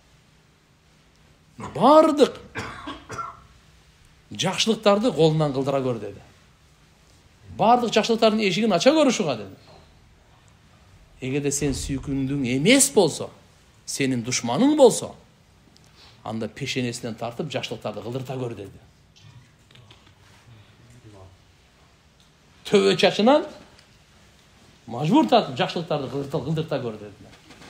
бардык жакшылыктарды колунан кылдыра көр деди. Бардык жакшылыктардын эшигин ача көр ушуга деди. Эгерде сен сүйкүмдүүң эмес болсо, сенин душманың болсо, анда пешенесинен тартып жакшылыктарды кылдырта көр деди. Төбө чачынан мажбур тартып жакшылыктарды кылдырта көр деди.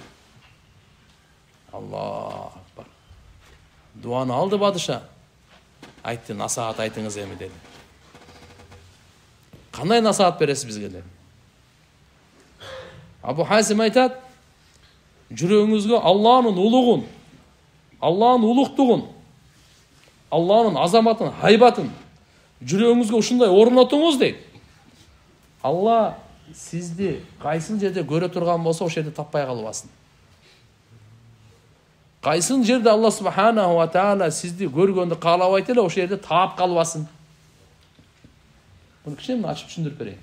Аллах акбар. Дуаны алды падыша. Айтты, насаат айтыңыз эми деди. Кандай насаат бересиз бизге деди. Абу Хазим айтат, жүрөгүңүзгө Аллахнын улугун, Аллахнын улуктугун, Аллахнын азаматын, хайбатын жүрөгүңүзгө ушундай орнотуңуз дейт. Алла сизди кайсыл жерде көрө турган болсо, ошол жерде таппай калбасын. Кайсыл жерде Алла субханаху ва таала сизди көргөндү каалабайт эле, ошол жерде таап калбасын. Буну кичине ачып түшүндүрүп берейин.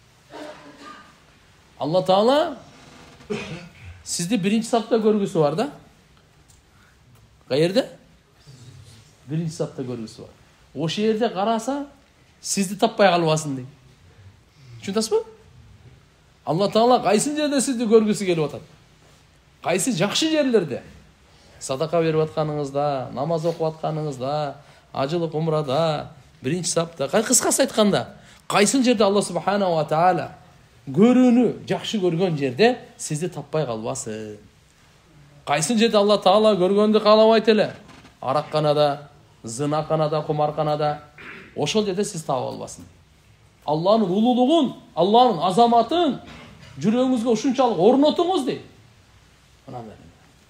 Алла Таала сизди биринчи сапта көргүсү бар да. Каерде? Биринчи сапта көргүсү бар. Ошол жерде караса, сизди таппай калбасын дейт. Түшүнөсүзбү? Алла Таала кайсы жерде сизди көргүсү келип атат? Кайсы жакшы жерлерде? Садака берип атканыңызда, намаз окуп атканыңызда, ажылык умрада, биринчи сапта, кыскасы айтканда, кайсы жерде Алла субханаху ва таала көрүүнү жакшы көргөн жерде сизди таппай калбасын. Кайсы жерде Алла Таала көргөндү каалабайт эле? Аракканада, зынаканада, кумарканада, ошол жерде сиз таап албасын. Алланын улуулугун, Алланын азаматын жүрөгүңүзгө ушунчалык орнотуңуз дейт. Мына менен.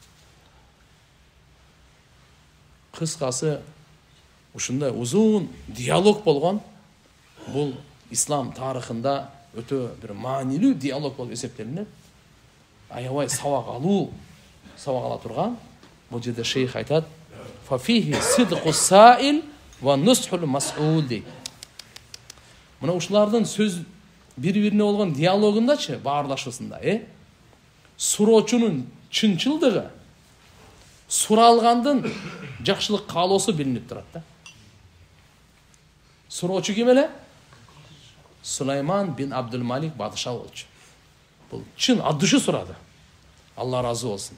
Кыскасы ушундай узун диалог болгон. Бул ислам тарыхында өтө бир маанилүү диалог болуп эсептелинет. Аябай сабак алуу, сабак ала турган. Бул жерде шейх айтат: "Фафихи сидқу саил ва нусхул мас'ул" дейт. Мына ушулардын сөз бири-бирине болгон диалогундачы, баарлашуусунда, э? Суроочунун чынчылдыгы, суралгандын жакшылык каалоосу билинип турат да. Суроочу ким эле? Сулайман бин Абдул-Малик бадыша болчу. Бул чын адышы сурады. Алла разы болсун.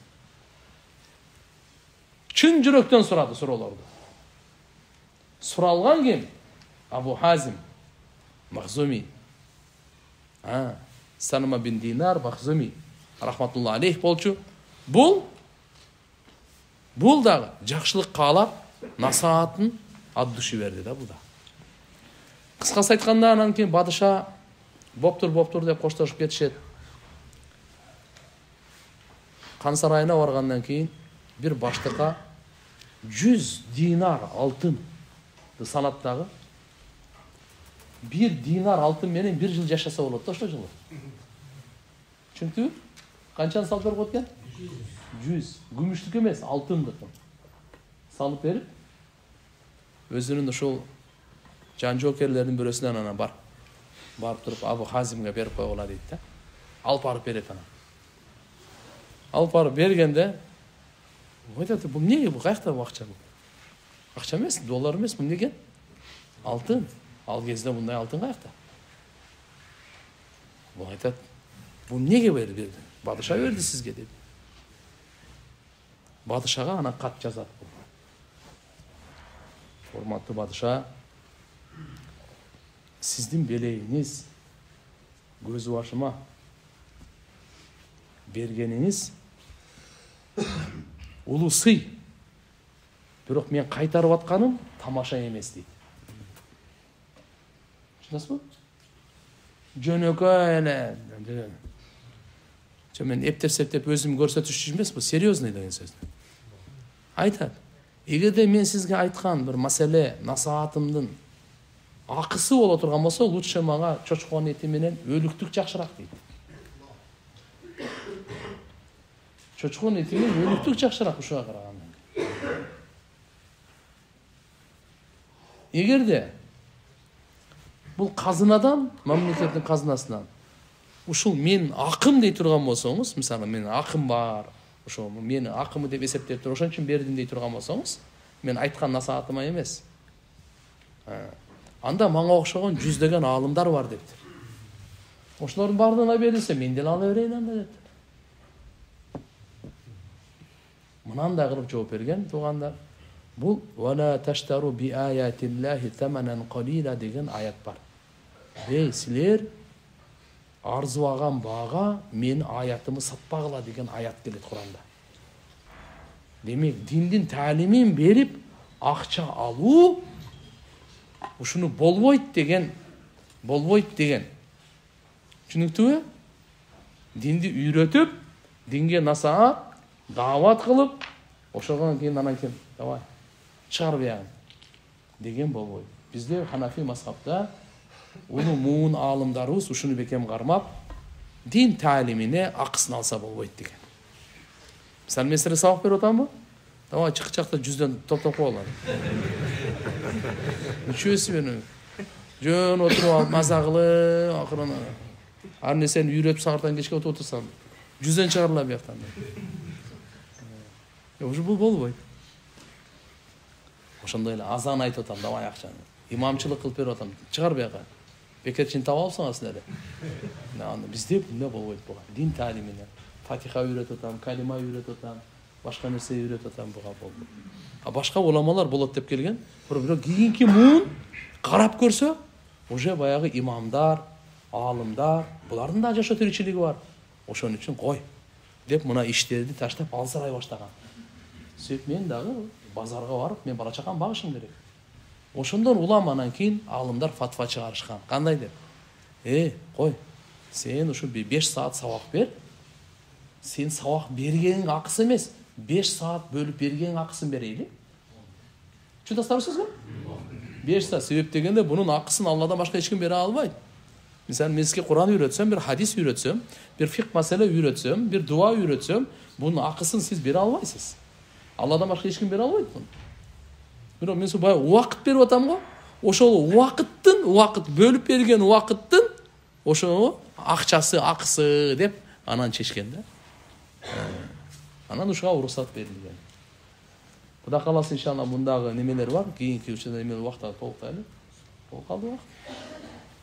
Чын жүрөктөн сурады суроолорду. Суралган ким? Абу Хазим Махзуми. А, Салма бин Динар Махзуми рахматулла алейх болчу. Бул бул дагы жакшылык каалап, насаатын ад душы берди да бул да. Кыскасы айтканда, анан кийин бадыша боптур боптур деп коштошуп кетишет. Кан сарайына баргандан кийин бир баштыкка жүз динар алтын санат дагы. Bir dinar altın менен bir жыл жашаса болот да ошол жылы. Түшүнүктүбү? Канчаны салып берип коет экен? жүз. Күмүштүк эмес, алтындык. Салып берип, өзүнүн ошол жан жоокерлердин бирөөсүнөн анан бар. Барып туруп Абу Хазимге берип койгула дейт да. Алып барып берет анан. Алып барып бергенде, айтат, бул эмнеге бул каякта бул акча бул? Акча эмес, доллар эмес, бул эмне экен? Алтын. Ал кезде мындай алтын каякта? Бул айтат, бул эмнеге берди? Бадыша берди сизге деди. Бадышага анан кат жазат бул. Урматтуу бадыша, сиздин белегиңиз көз башыма бергениңиз улуу сый. Бирок мен кайтарып атканым тамаша эмес дейт. Түшүнөсүзбү? Жөнөкөй эле. Жо мен эптеп-септеп өзүм көрсөтүшчү эмес, бул серьезный деген сөз. Айтат, эгерде мен сизге айткан бир маселе насаатымдын акысы боло турган болсо, лучше мага чочконун эти менен өлүктүк жакшыраак дейт. Чочконун эти менен өлүктүк жакшыраак ушуга караганда. Эгерде бул казынадан, мамлекеттин казынасынан ушул мен акым дей турган болсоңуз, мисалы менин акым бар, ошо мени акымы деп эсептеп туруп ошон үчүн бердим дей турган болсоңуз, мен айткан насаатыма эмес. Анда мага окшогон жүздөгөн аалымдар бар дептир. Ошолордун баардыгына берилсе, мен деле ала берейин анда дептир. Мынандай кылып жооп берген туугандар. Бул вала таштару би аятиллахи таманан қалила деген аят бар. Эй, силер арзуаган бага мен аятымы сатпагыла деген аят келет Куранда. Демек, диндин таалимин берип акча алуу ушуну болбойт деген, болбойт деген. Түшүнүктүбү? Динди үйрөтүп, динге насаат, даават кылып, ошондон кийин анан кийин давай чыгар бягын деген болбойт. Бизде Ханафи мазхабта улуу муун аалымдарыбыз ушуну бекем кармап, дин таалимине акысын алса болбойт деген. Мисалы мен силерге сабак берип атамбы? Давай чыкчакта жүздөн топтоп коелу. Үчөөсү менен жөн отуруп алып маза кылып, акырын ар нерсени үйрөтүп сагарттан кечке отуруп отурсам, жүздөн чыгарыла бияктан. Уже бул болбойт. Ошондой эле азан айтып атам, давай акчаны. Имамчылык кылып берип атам, чыгар бияка. бекерчини таап алыпсыңар эле. Аны бизде мындай болбойт буга. Дин таалимине Фатиха үйрөтүп атам, калима үйрөтүп атам, башка нерсе үйрөтүп атам, буга болду. А башка уламалар болот деп келген. Бирок кийинки муун карап көрсө, уже баягы имамдар, аалымдар, булардын да жашоо тиричилиги бар. Ошон үчүн кой деп мына иштерди таштап алсырай баштаган. Сөйт мен дагы базарга барып, мен бала чакам багышым керек. Ошондон улам анан кийин аалымдар фатва чыгарышкан. Кандай деп? Э, кой. Сен ушу беш саат сабак бер. Сен сабак бергениң акысы эмес, беш саат бөлүп бергениң акысын берейли. Чудастарсызбы? беш саат себеп дегенде бунун акысын Алладан башка эч ким бере албайт. Мисалы мен сизге Кур'ан үйрөтсөм, бир хадис үйрөтсөм, бир фикх маселе үйрөтсөм, бир дуа үйрөтсөм, бунун акысын сиз бере албайсыз. Алладан башка эч ким бере албайт муну. Бирок мен сизге бай убакыт берип атам го. Ошол убакыттын, убакыт бөлүп берген убакыттын ошого акчасы, акысы деп анан чечкен да. Анан ушуга уруксат берилген. Кудай кааласа иншалла мундагы немелер бар, кийинки учурда немелер убакта толуктайлы. Болуп калды убакыт.